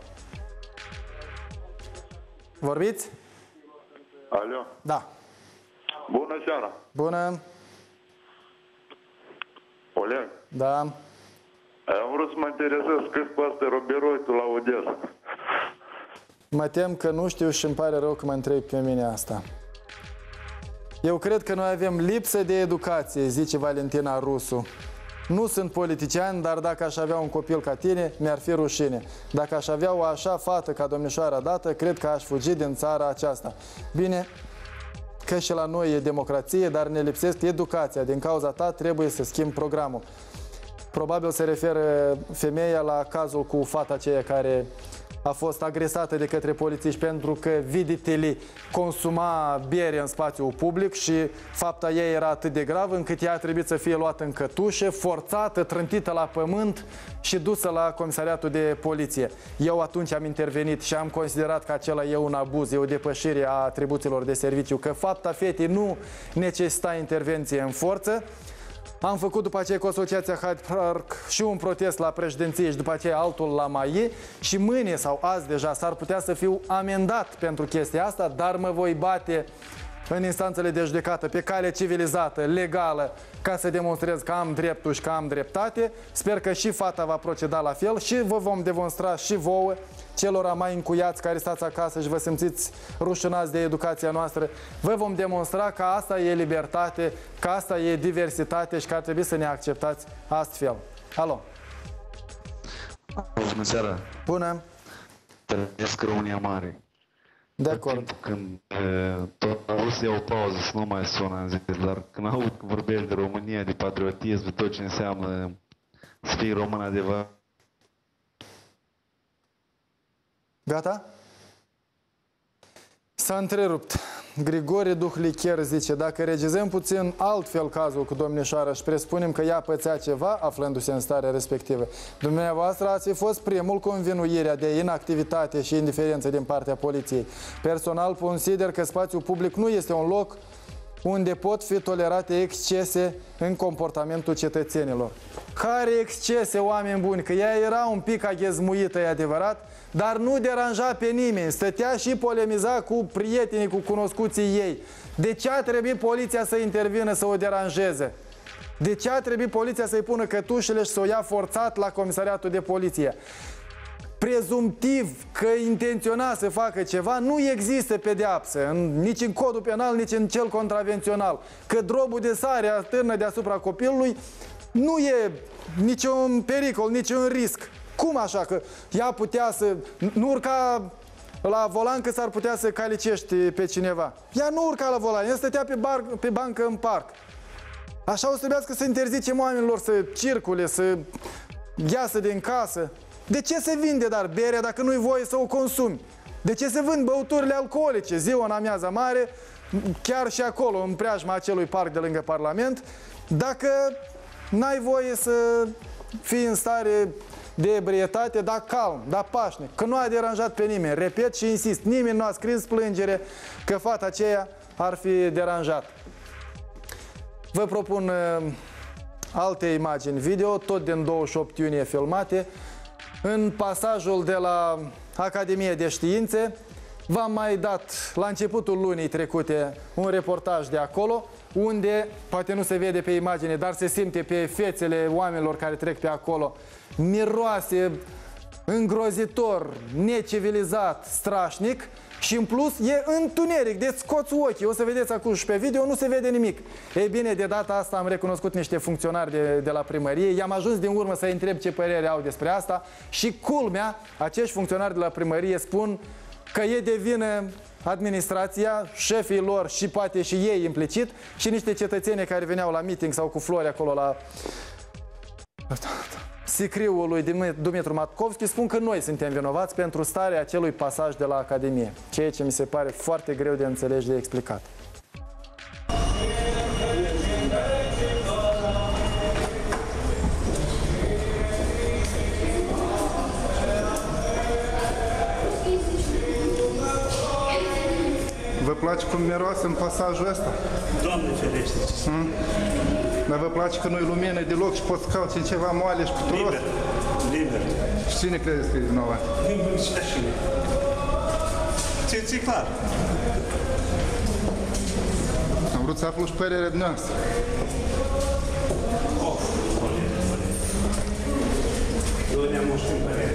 Vorbiți? Alo? Da. Bună seara! Bună! Oleg? Da. Am vrut să mă interesez cât costă Roberoitul la Odessa. Mă tem că nu știu și îmi pare rău că mă întrebi pe mine asta. Eu cred că noi avem lipsă de educație, zice Valentina Rusu. Nu sunt politician, dar dacă aș avea un copil ca tine, mi-ar fi rușine. Dacă aș avea o așa fată ca domnișoara dată, cred că aș fugi din țara aceasta. Bine, că și la noi e democrație, dar ne lipsește educația. Din cauza ta trebuie să schimb programul. Probabil se referă femeia la cazul cu fata aceea care a fost agresată de către polițiști pentru că viditele consuma bere în spațiul public și fapta ei era atât de gravă încât ea a trebuit să fie luată în cătușe, forțată, trântită la pământ și dusă la comisariatul de poliție. Eu atunci am intervenit și am considerat că acela e un abuz, e o depășire a atribuțiilor de serviciu, că fapta fetei nu necesita intervenție în forță. Am făcut după aceea cu Asociația Hyde Park și un protest la președinție și după aceea altul la MAIE și mâine sau azi deja s-ar putea să fiu amendat pentru chestia asta, dar mă voi bate în instanțele de judecată pe cale civilizată, legală, ca să demonstrez că am dreptul și că am dreptate. Sper că și fata va proceda la fel și vă vom demonstra și vouă, celora mai încuiați care stați acasă și vă simțiți rușinați de educația noastră, vă vom demonstra că asta e libertate, că asta e diversitate și că ar trebui să ne acceptați astfel. Alo! Bună seara! Bună! Trăiesc România Mare. De acord. Când tot am vrut să iau o pauză, să nu mai sună, am zis, dar când aud că vorbești de România, de patriotism, de tot ce înseamnă să fii român adevărat. Gata? S-a întrerupt. Grigore Duhlicher zice, dacă regizăm puțin altfel cazul cu domnișoara și presupunem că ea pățea ceva, aflându-se în starea respectivă, dumneavoastră ați fi fost primul cu învinuirea de inactivitate și indiferență din partea poliției. Personal consider că spațiul public nu este un loc unde pot fi tolerate excese în comportamentul cetățenilor. Care excese, oameni buni? Că ea era un pic aghezmuită, e adevărat, dar nu deranja pe nimeni. Stătea și polemiza cu prietenii, cu cunoscuții ei. De ce a trebuit poliția să intervină să o deranjeze? De ce a trebuit poliția să-i pună cătușele și să o ia forțat la comisariatul de poliție? Prezumtiv că intenționa să facă ceva, nu există pedeapsă, nici în codul penal, nici în cel contravențional. Că drobul de sare atârnă deasupra copilului nu e niciun pericol, niciun risc. Cum așa? Că ea putea să... Nu urca la volan că s-ar putea să calicești pe cineva. Ea nu urca la volan, ea stătea pe bancă în parc. Așa o să trebuiască să interzicem oamenilor să circule, să iasă din casă. De ce se vinde, dar, berea dacă nu-i voie să o consumi? De ce se vând băuturile alcoolice ziua în amiaza mare, chiar și acolo, în preajma acelui parc de lângă Parlament, dacă n-ai voie să fii în stare de ebrietate, dar calm, dar pașnic, că nu a deranjat pe nimeni. Repet și insist, nimeni nu a scris plângere că fata aceea ar fi deranjat. Vă propun alte imagini video, tot din 28 iunie filmate. În pasajul de la Academie de Științe, v-am mai dat la începutul lunii trecute un reportaj de acolo, unde, poate nu se vede pe imagine, dar se simte pe fețele oamenilor care trec pe acolo, miroase îngrozitor, necivilizat, strașnic și în plus e întuneric, deci scoți ochii, o să vedeți acum și pe video, nu se vede nimic. Ei bine, de data asta am recunoscut niște funcționari de la primărie, i-am ajuns din urmă să întreb ce părere au despre asta și culmea, acești funcționari de la primărie spun că e de vină administrația, șefii lor și poate și ei implicit și niște cetățeni care veneau la meeting sau cu flori acolo la sicriul lui Dumitru Matkovski, spun că noi suntem vinovați pentru starea acelui pasaj de la Academie, ceea ce mi se pare foarte greu de înțeles, de explicat. Vă place cum miroase în pasajul ăsta? Doamne ferește! Dar vă place că nu-i lumină deloc și poți cauți în ceva moale și puturos? Liber, liber. Și cine credeți că e vinovat? Cine? Ți-e clar? Am vrut să aflu și părerea dumneavoastră. Nu ne-am muștit părerea.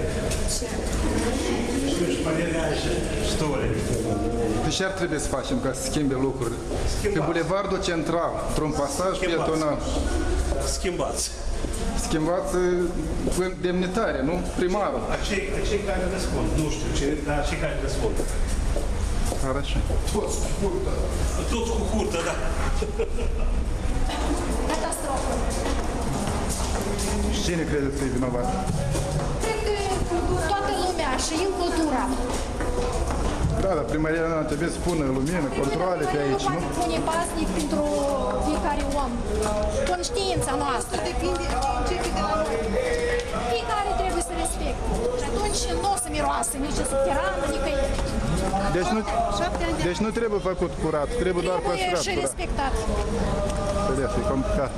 Și părerea așa, storie. Deci ce ar trebui să facem ca să schimbe lucrurile? Pe bulevardul central, într-un pasaj pietonal. Schimbați. Schimbați demnitare, nu? Primarul. Acei care răspund, nu știu ce, dar acei care răspund. Așa. Toți cu curtă. Toți cu curtă, da. Catastrofă. Și cine credeți că e vinovat? Cred că toată lumea și în cultura. Da, dar primăria nu trebuie să pună lumină, controle pe aici, nu? Pune pasnic pentru fiecare om. Conștiința noastră. Depinde ce de la noi. Fiecare trebuie să respecte. Și atunci nu o să miroasă nici subterană, nicăieri. Deci nu trebuie făcut curat, trebuie doar păstrat curat. Trebuie și respectat. Vedeți, e complicat.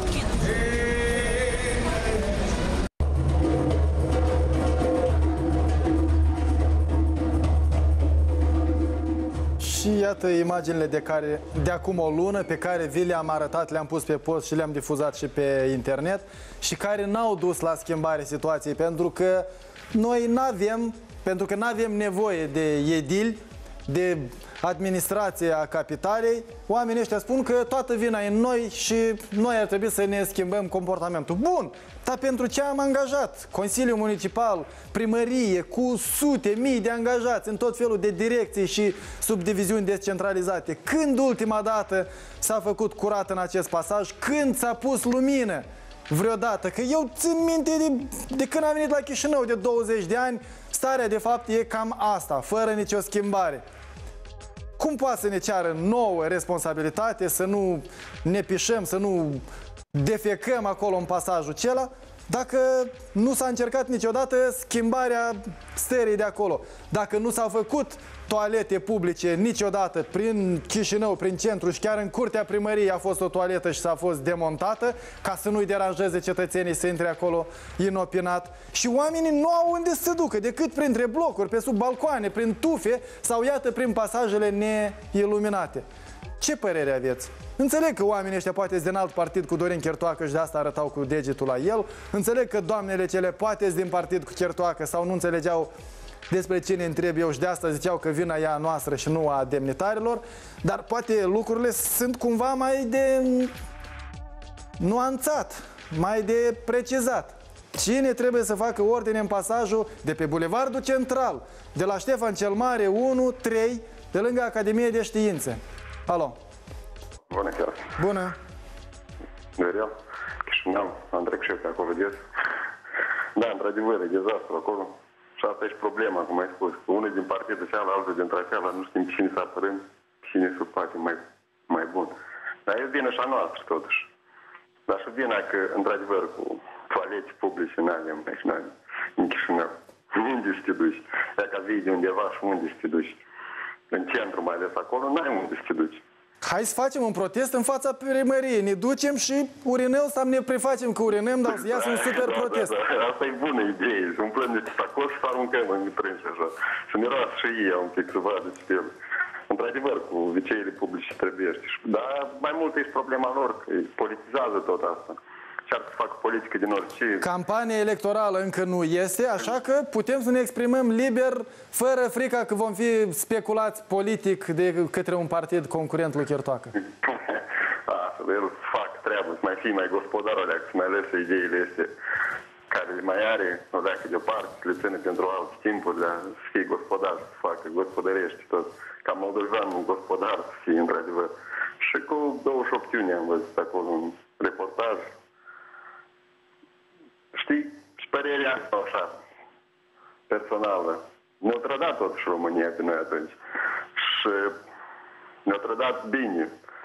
Și iată imaginile de acum o lună pe care vi le-am arătat, le-am pus pe post și le-am difuzat și pe internet și care n-au dus la schimbarea situației pentru că noi n-avem nevoie de edili, de administrația capitalei. Oamenii ăștia spun că toată vina e în noi și noi ar trebui să ne schimbăm comportamentul. Bun, dar pentru ce am angajat Consiliul Municipal, primărie, cu sute, mii de angajați în tot felul de direcții și subdiviziuni descentralizate? Când ultima dată s-a făcut curat în acest pasaj? Când s-a pus lumină? Vreodată, că eu țin minte de când am venit la Chișinău de 20 de ani, starea de fapt e cam asta, fără nicio schimbare. Cum poate să ne ceară nouă responsabilitate, să nu ne pișăm, să nu defecăm acolo în pasajul acela, dacă nu s-a încercat niciodată schimbarea stării de acolo? Dacă nu s-au făcut toalete publice niciodată prin Chișinău, prin centru și chiar în curtea primăriei a fost o toaletă și s-a fost demontată ca să nu-i deranjeze cetățenii să intre acolo inopinat și oamenii nu au unde să se ducă decât printre blocuri, pe sub balcoane, prin tufe sau iată prin pasajele neiluminate. Ce părere aveți? Înțeleg că oamenii ăștia poate sunt din alt partid cu Dorin Chertoacă și de asta arătau cu degetul la el. Înțeleg că doamnele cele poate sunt din partid cu Chertoacă sau nu înțelegeau despre cine întreb eu și de asta ziceau că vina e a noastră și nu a demnitarilor, dar poate lucrurile sunt cumva mai de nuanțat, mai de precizat. Cine trebuie să facă ordine în pasajul de pe Bulevardul Central, de la Ștefan cel Mare 1-3, de lângă Academie de Științe? Alo. Bună chiar. Bună. Gabriel, Chișinău, Andrei Cșepe, acolo vedeți. Da, într-adevăr, e dezastru acolo. Și asta e problema, cum ai spus. Unul din partidul cealaltă, altul dintre cealaltă, nu știm cine să apărăm, cine să poate mai bun. Dar e vina și a noastră, totuși. Dar și vina că, într-adevăr, cu toalete publice n-avem aici, n-avem în Chișinău. Unde să te duci? Dacă vii de undeva și unde să te duci? În centru, mai ales acolo, n-ai unde să te duci. Hai să facem un protest în fața primăriei. Ne ducem și urinăm sau ne prefacem că urinăm, dar să iasă un super protest. Da. Asta e bună idee. Să umplăm de sacoși și să aruncăm în trânci așa. Să miroasă și ei un pic, să vadă ce trebuie. Într-adevăr, cu liceele publice trebuie. Dar mai mult e problema lor, că politizează tot asta. Încearcă să facă politică din orice. Campania electorală încă nu este, așa că putem să ne exprimăm liber, fără frica că vom fi speculați politic de către un partid concurent lui Chertoacă. Asta, el fac treabă, să mai fie mai gospodar, oleacă, să mai lăsă ideile astea care le mai are, oleacă deoparte, să le ține pentru alte timpuri, dar să fie gospodar, să facă gospodărește tot. Ca moldovean, un gospodar să fie, într-adevăr. Și cu 28 iunie am văzut acolo un reportaj. Știi, și părerea așa, personală. Ne-au trădat totuși România pe noi atunci. Și ne-au trădat bine.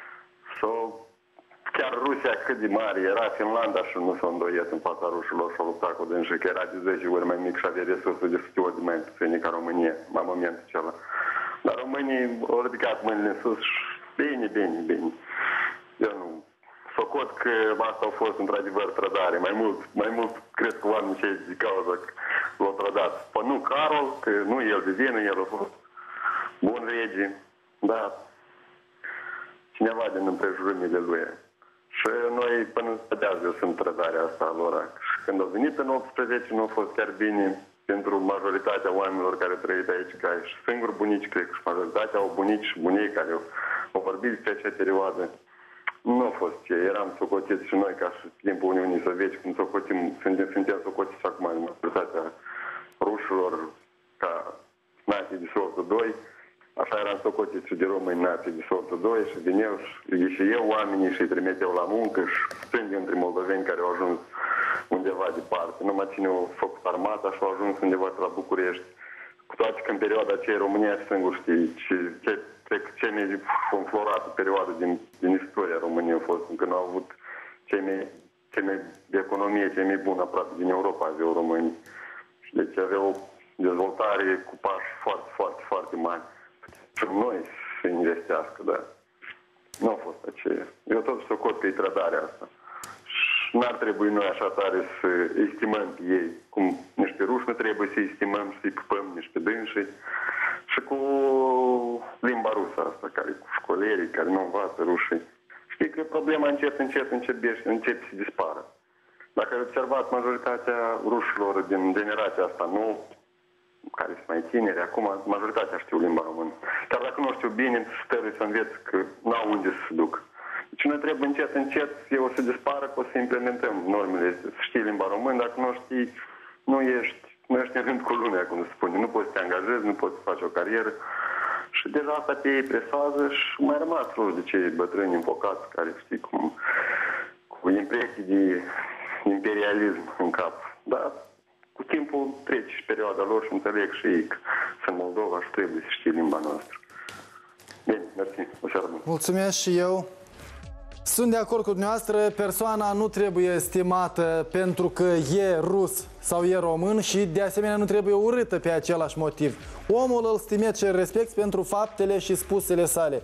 Chiar Rusia cât de mare era, Finlanda și nu s-a îndoiet în fața rușilor și a luptat cu dânsi, că era de 10 ori mai mic și avea resurse de 100 ori de mai puține ca România, la momentul acela. Dar românii au ridicat mâinile în sus și bine. Eu nu socot că asta a fost într-adevăr trădare. Mai mult cred că oamenii cei de cauza că l-au trădat. Păi nu Carol, că nu el de vină, el a fost bun rege, dar cineva din împrejurimile lui. Și noi până de azi eu sunt trădarea asta lor. Și când au venit în 18 nu a fost chiar bine pentru majoritatea oamenilor care trăiesc aici, ca și singuri bunici, cred că și majoritatea au bunici și bunii care au vorbit despre acea perioadă. Nu a fost ce. Eram socotiți și noi ca și timpul Uniunii Sovietice, când suntem socotiți și acum în majoritatea rușilor ca nații de sortul 2. Așa eram socotiți și de români nații de sortul 2 și din eu și eu oamenii și îi trimiteau la muncă și puțini dintre moldoveni care au ajuns undeva departe. Numai cine a făcut armata și a ajuns undeva la București. Cu toate că în perioada aceea România singur știi și cea mai înflorată perioadă din istoria României a fost, încă nu au avut cei mai de economie, cei mai buni aproape din Europa aveau românii. Și deci aveau o dezvoltare cu pași foarte, foarte, foarte mari. Și noi să investească, dar nu a fost aceea. Eu tot socot că e trădarea asta. Și n-ar trebui noi așa tare să estimăm pe ei, cum nici pe ruși nu trebuie să estimăm și să-i pupăm nici pe dânsii. Și cu limba rusă asta, care cu școlerii, care nu învață rușii. Știi că problema încet începe să dispară. Dacă ai observat, majoritatea rușilor din generația asta nou, care sunt mai tineri, acum majoritatea știu limba română. Chiar dacă nu știu bine, trebuie să înveți că n-au unde să se duc. Deci noi trebuie încet, o să dispară, că o să implementăm normele, să știi limba română, dacă nu știi, nu ești în rând cu lumea, cum se spune. Nu poți să te angajezi, nu poți să faci o carieră. Și deja asta pe ei presează și mai rămas roși de cei bătrâni înfocați, care știi cu impresii de imperialism în cap. Dar cu timpul trece și perioada lor și înțeleg și ei că sunt Moldova și trebuie să știe limba noastră. Bine, mersi, o seară bună. Mulțumesc și eu. Sunt de acord cu dumneavoastră, persoana nu trebuie estimată pentru că e rus sau e român și de asemenea nu trebuie urâtă pe același motiv. Omul îl stimeți și îl respecti pentru faptele și spusele sale.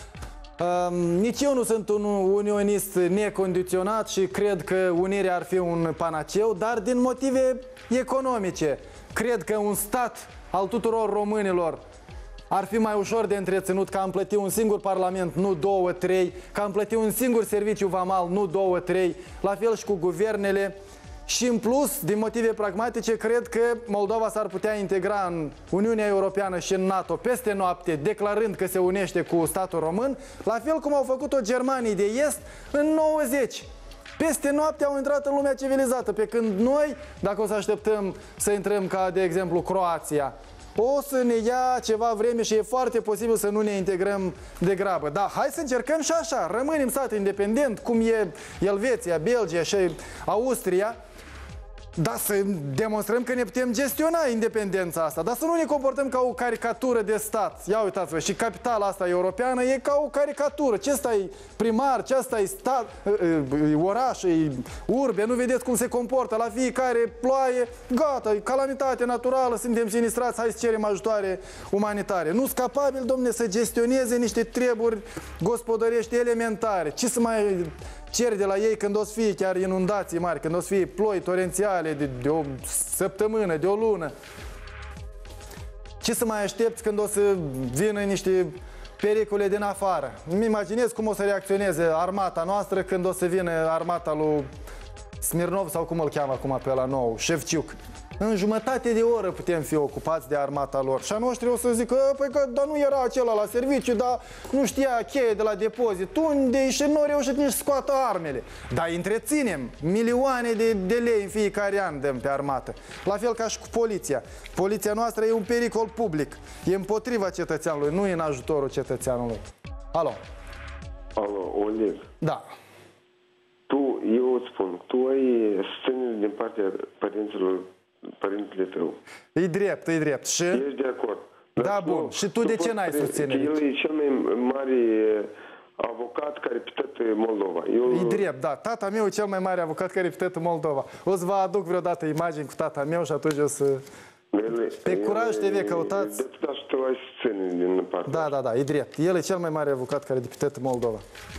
Nici eu nu sunt un unionist necondiționat și cred că unirea ar fi un panaceu, dar din motive economice. Cred că un stat al tuturor românilor ar fi mai ușor de întreținut, că am plătit un singur parlament, nu 2-3, că am plătit un singur serviciu vamal, nu 2-3, la fel și cu guvernele. Și în plus, din motive pragmatice, cred că Moldova s-ar putea integra în Uniunea Europeană și în NATO peste noapte, declarând că se unește cu statul român, la fel cum au făcut-o Germanii de Est în 90. Peste noapte au intrat în lumea civilizată, pe când noi, dacă o să așteptăm să intrăm ca, de exemplu, Croația, o să ne ia ceva vreme și e foarte posibil să nu ne integrăm de grabă. Da, hai să încercăm și așa, rămânem stat independent, cum e Elveția, Belgia și Austria, dar să demonstrăm că ne putem gestiona independența asta, dar să nu ne comportăm ca o caricatură de stat. Ia uitați-vă, și capitala asta europeană e ca o caricatură. Ce ăsta e primar, ce ăsta e stat, oraș, e urbe, nu vedeți cum se comportă la fiecare ploaie, gata, e calamitate naturală, suntem sinistrați, hai să cerem ajutoare umanitare. Nu sunt capabili, domne, să gestioneze niște treburi gospodărești elementare. Ce să mai ceri de la ei când o să fie chiar inundații mari, când o să fie ploi torențiale de o săptămână, de o lună? Ce să mai aștepți când o să vină niște pericole din afară? Îmi imaginez cum o să reacționeze armata noastră când o să vină armata lui Smirnov sau cum îl cheamă acum pe ăla nou, Șevciuc. În jumătate de oră putem fi ocupați de armata lor. Și a noștri o să zică, păi că dar nu era acela la serviciu, dar nu știa cheie de la depozit, unde și nu au reușit nici să scoată armele. Dar întreținem milioane de lei în fiecare an dăm pe armată. La fel ca și cu poliția. Poliția noastră e un pericol public. E împotriva cetățeanului, nu e în ajutorul cetățeanului. Alo. Alo, Oleg. Da. Eu îți spun, tu ai susținere din partea părintele tău. E drept, e drept. Și? Ești de acord. Da, bun. Și tu de ce n-ai susținere? El e cel mai mare avocat care repetă Moldova. E drept, da. Tata meu e cel mai mare avocat care repetă Moldova. O să vă aduc vreodată imagini cu tata meu și atunci o să... Pe Curaj TV căutați. Deputat și tu ai susținere din partea. Da, e drept. El e cel mai mare avocat care repetă Moldova.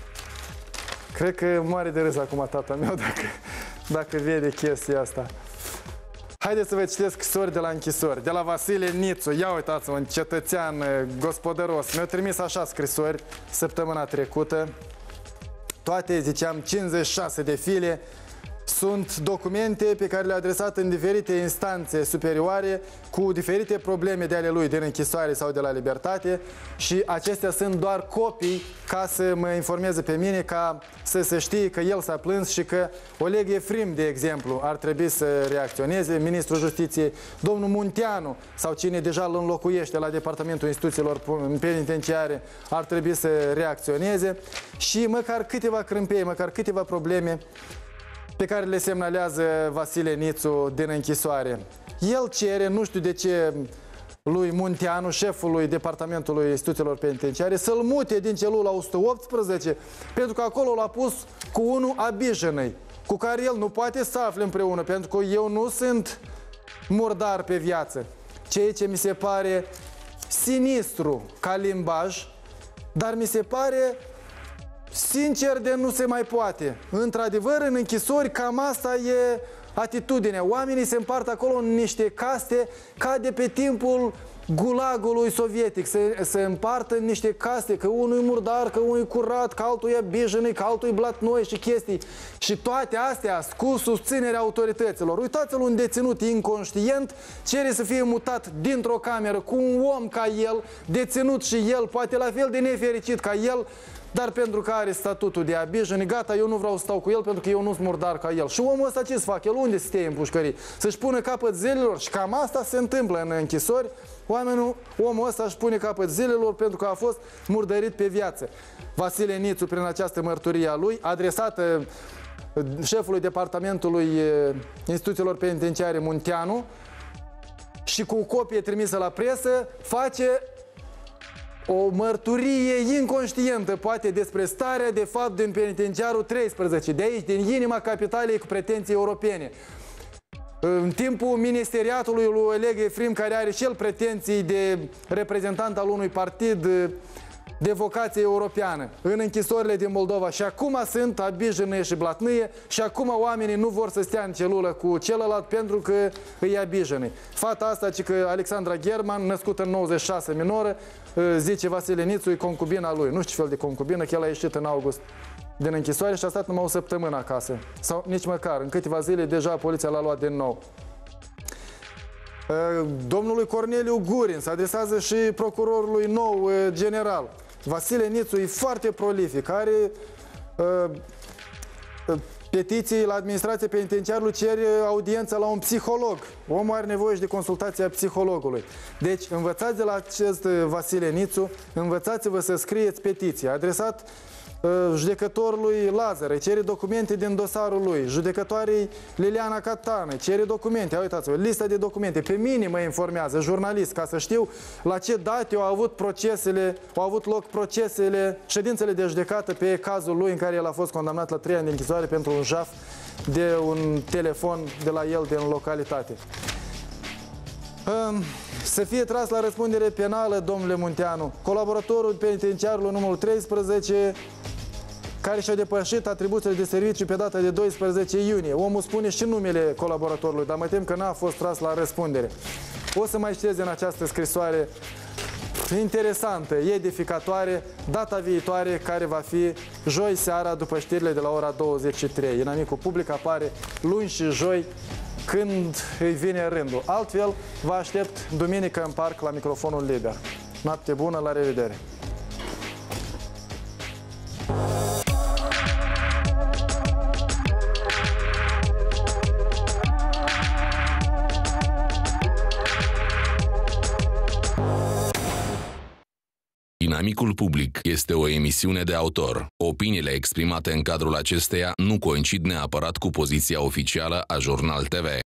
Cred că moare de râs acum tata meu dacă vede chestia asta. Haideți să vă citesc scrisori de la închisori. De la Vasile Nițu. Ia uitați-vă, un cetățean gospodăros. Mi-a trimis așa scrisori săptămâna trecută. Toate, ziceam, 56 de file. Sunt documente pe care le-a adresat în diferite instanțe superioare cu diferite probleme de ale lui din închisoare sau de la libertate și acestea sunt doar copii ca să mă informeze pe mine, ca să se știe că el s-a plâns și că Oleg Efrim, de exemplu, ar trebui să reacționeze, ministrul Justiției, domnul Munteanu sau cine deja îl înlocuiește la Departamentul Instituțiilor Penitenciare ar trebui să reacționeze și măcar câteva crâmpeie, măcar câteva probleme pe care le semnalează Vasile Nițu din închisoare. El cere, nu știu de ce, lui Munteanu, șefului Departamentului Instituțiilor Penitenciare, să-l mute din celula 118, pentru că acolo l-a pus cu unul Abijănăi, cu care el nu poate să afle împreună, pentru că eu nu sunt murdar pe viață. Ceea ce mi se pare sinistru ca limbaj, dar mi se pare sincer de nu se mai poate. Într-adevăr, în închisori cam asta e atitudinea. Oamenii se împart acolo în niște caste ca de pe timpul gulagului sovietic. Se împartă în niște caste, că unul e murdar, că unul e curat, că altul e bijănic, că altul e blatnoi și chestii. Și toate astea cu susținerea autorităților. Uitați-l, un deținut inconștient cere să fie mutat dintr-o cameră cu un om ca el, deținut și el, poate la fel de nefericit ca el, dar pentru că are statutul de abijănic, gata, eu nu vreau să stau cu el pentru că eu nu sunt murdar ca el. Și omul ăsta ce să fac? El unde să stea în pușcării? Să-și pună capăt zilelor? Și cam asta se întâmplă în închisori. Omul ăsta își pune capăt zilelor pentru că a fost murdărit pe viață. Vasile Nițu, prin această mărturie a lui, adresată șefului Departamentului Instituțiilor Penitenciare Munteanu și cu copie trimisă la presă, face o mărturie inconștientă, poate, despre starea de fapt din penitenciarul 13, de aici, din inima capitalei cu pretenții europene. În timpul ministeriatului lui Oleg Efrim, care are și el pretenții de reprezentant al unui partid de vocație europeană, în închisorile din Moldova. Și acum sunt Abijănăie și Blatnăie și acum oamenii nu vor să stea în celulă cu celălalt pentru că îi Abijănăi. Fata asta, ci că Alexandra German, născută în 96, minoră, zice Vasile Nițu, e concubina lui. Nu știu ce fel de concubină, că el a ieșit în august din închisoare și a stat numai o săptămână acasă. Sau nici măcar, în câteva zile deja poliția l-a luat din nou. Domnului Corneliu Gurin se adresează și procurorului nou general. Vasile Nițu e foarte prolific, are petiții la administrația penitenciarului, cere audiența la un psiholog. Omul are nevoie și de consultația psihologului. Deci, învățați de la acest Vasile Nițu, învățați-vă să scrieți petiții. Adresat judecătorului Lazar, îi cere documente din dosarul lui, judecătoarei Liliana Catană, cere documente, uitați-vă, lista de documente, pe mine mă informează, jurnalist, ca să știu la ce date au avut loc procesele, ședințele de judecată pe cazul lui în care el a fost condamnat la 3 ani de închisoare pentru un jaf de un telefon de la el din localitate. Să fie tras la răspundere penală, domnule Munteanu, colaboratorul penitenciarului numărul 13, care și-a depășit atribuțiile de serviciu pe data de 12 iunie. Omul spune și numele colaboratorului, dar mă tem că n-a fost tras la răspundere. O să mai citez în această scrisoare interesantă, edificatoare, data viitoare, care va fi joi seara după știrile de la ora 23. Inamicul Public apare luni și joi, când îi vine rândul. Altfel, vă aștept duminică în parc la microfonul liber. Noapte bună, la revedere! Inamicul Public este o emisiune de autor. Opiniile exprimate în cadrul acesteia nu coincid neapărat cu poziția oficială a Jurnal TV.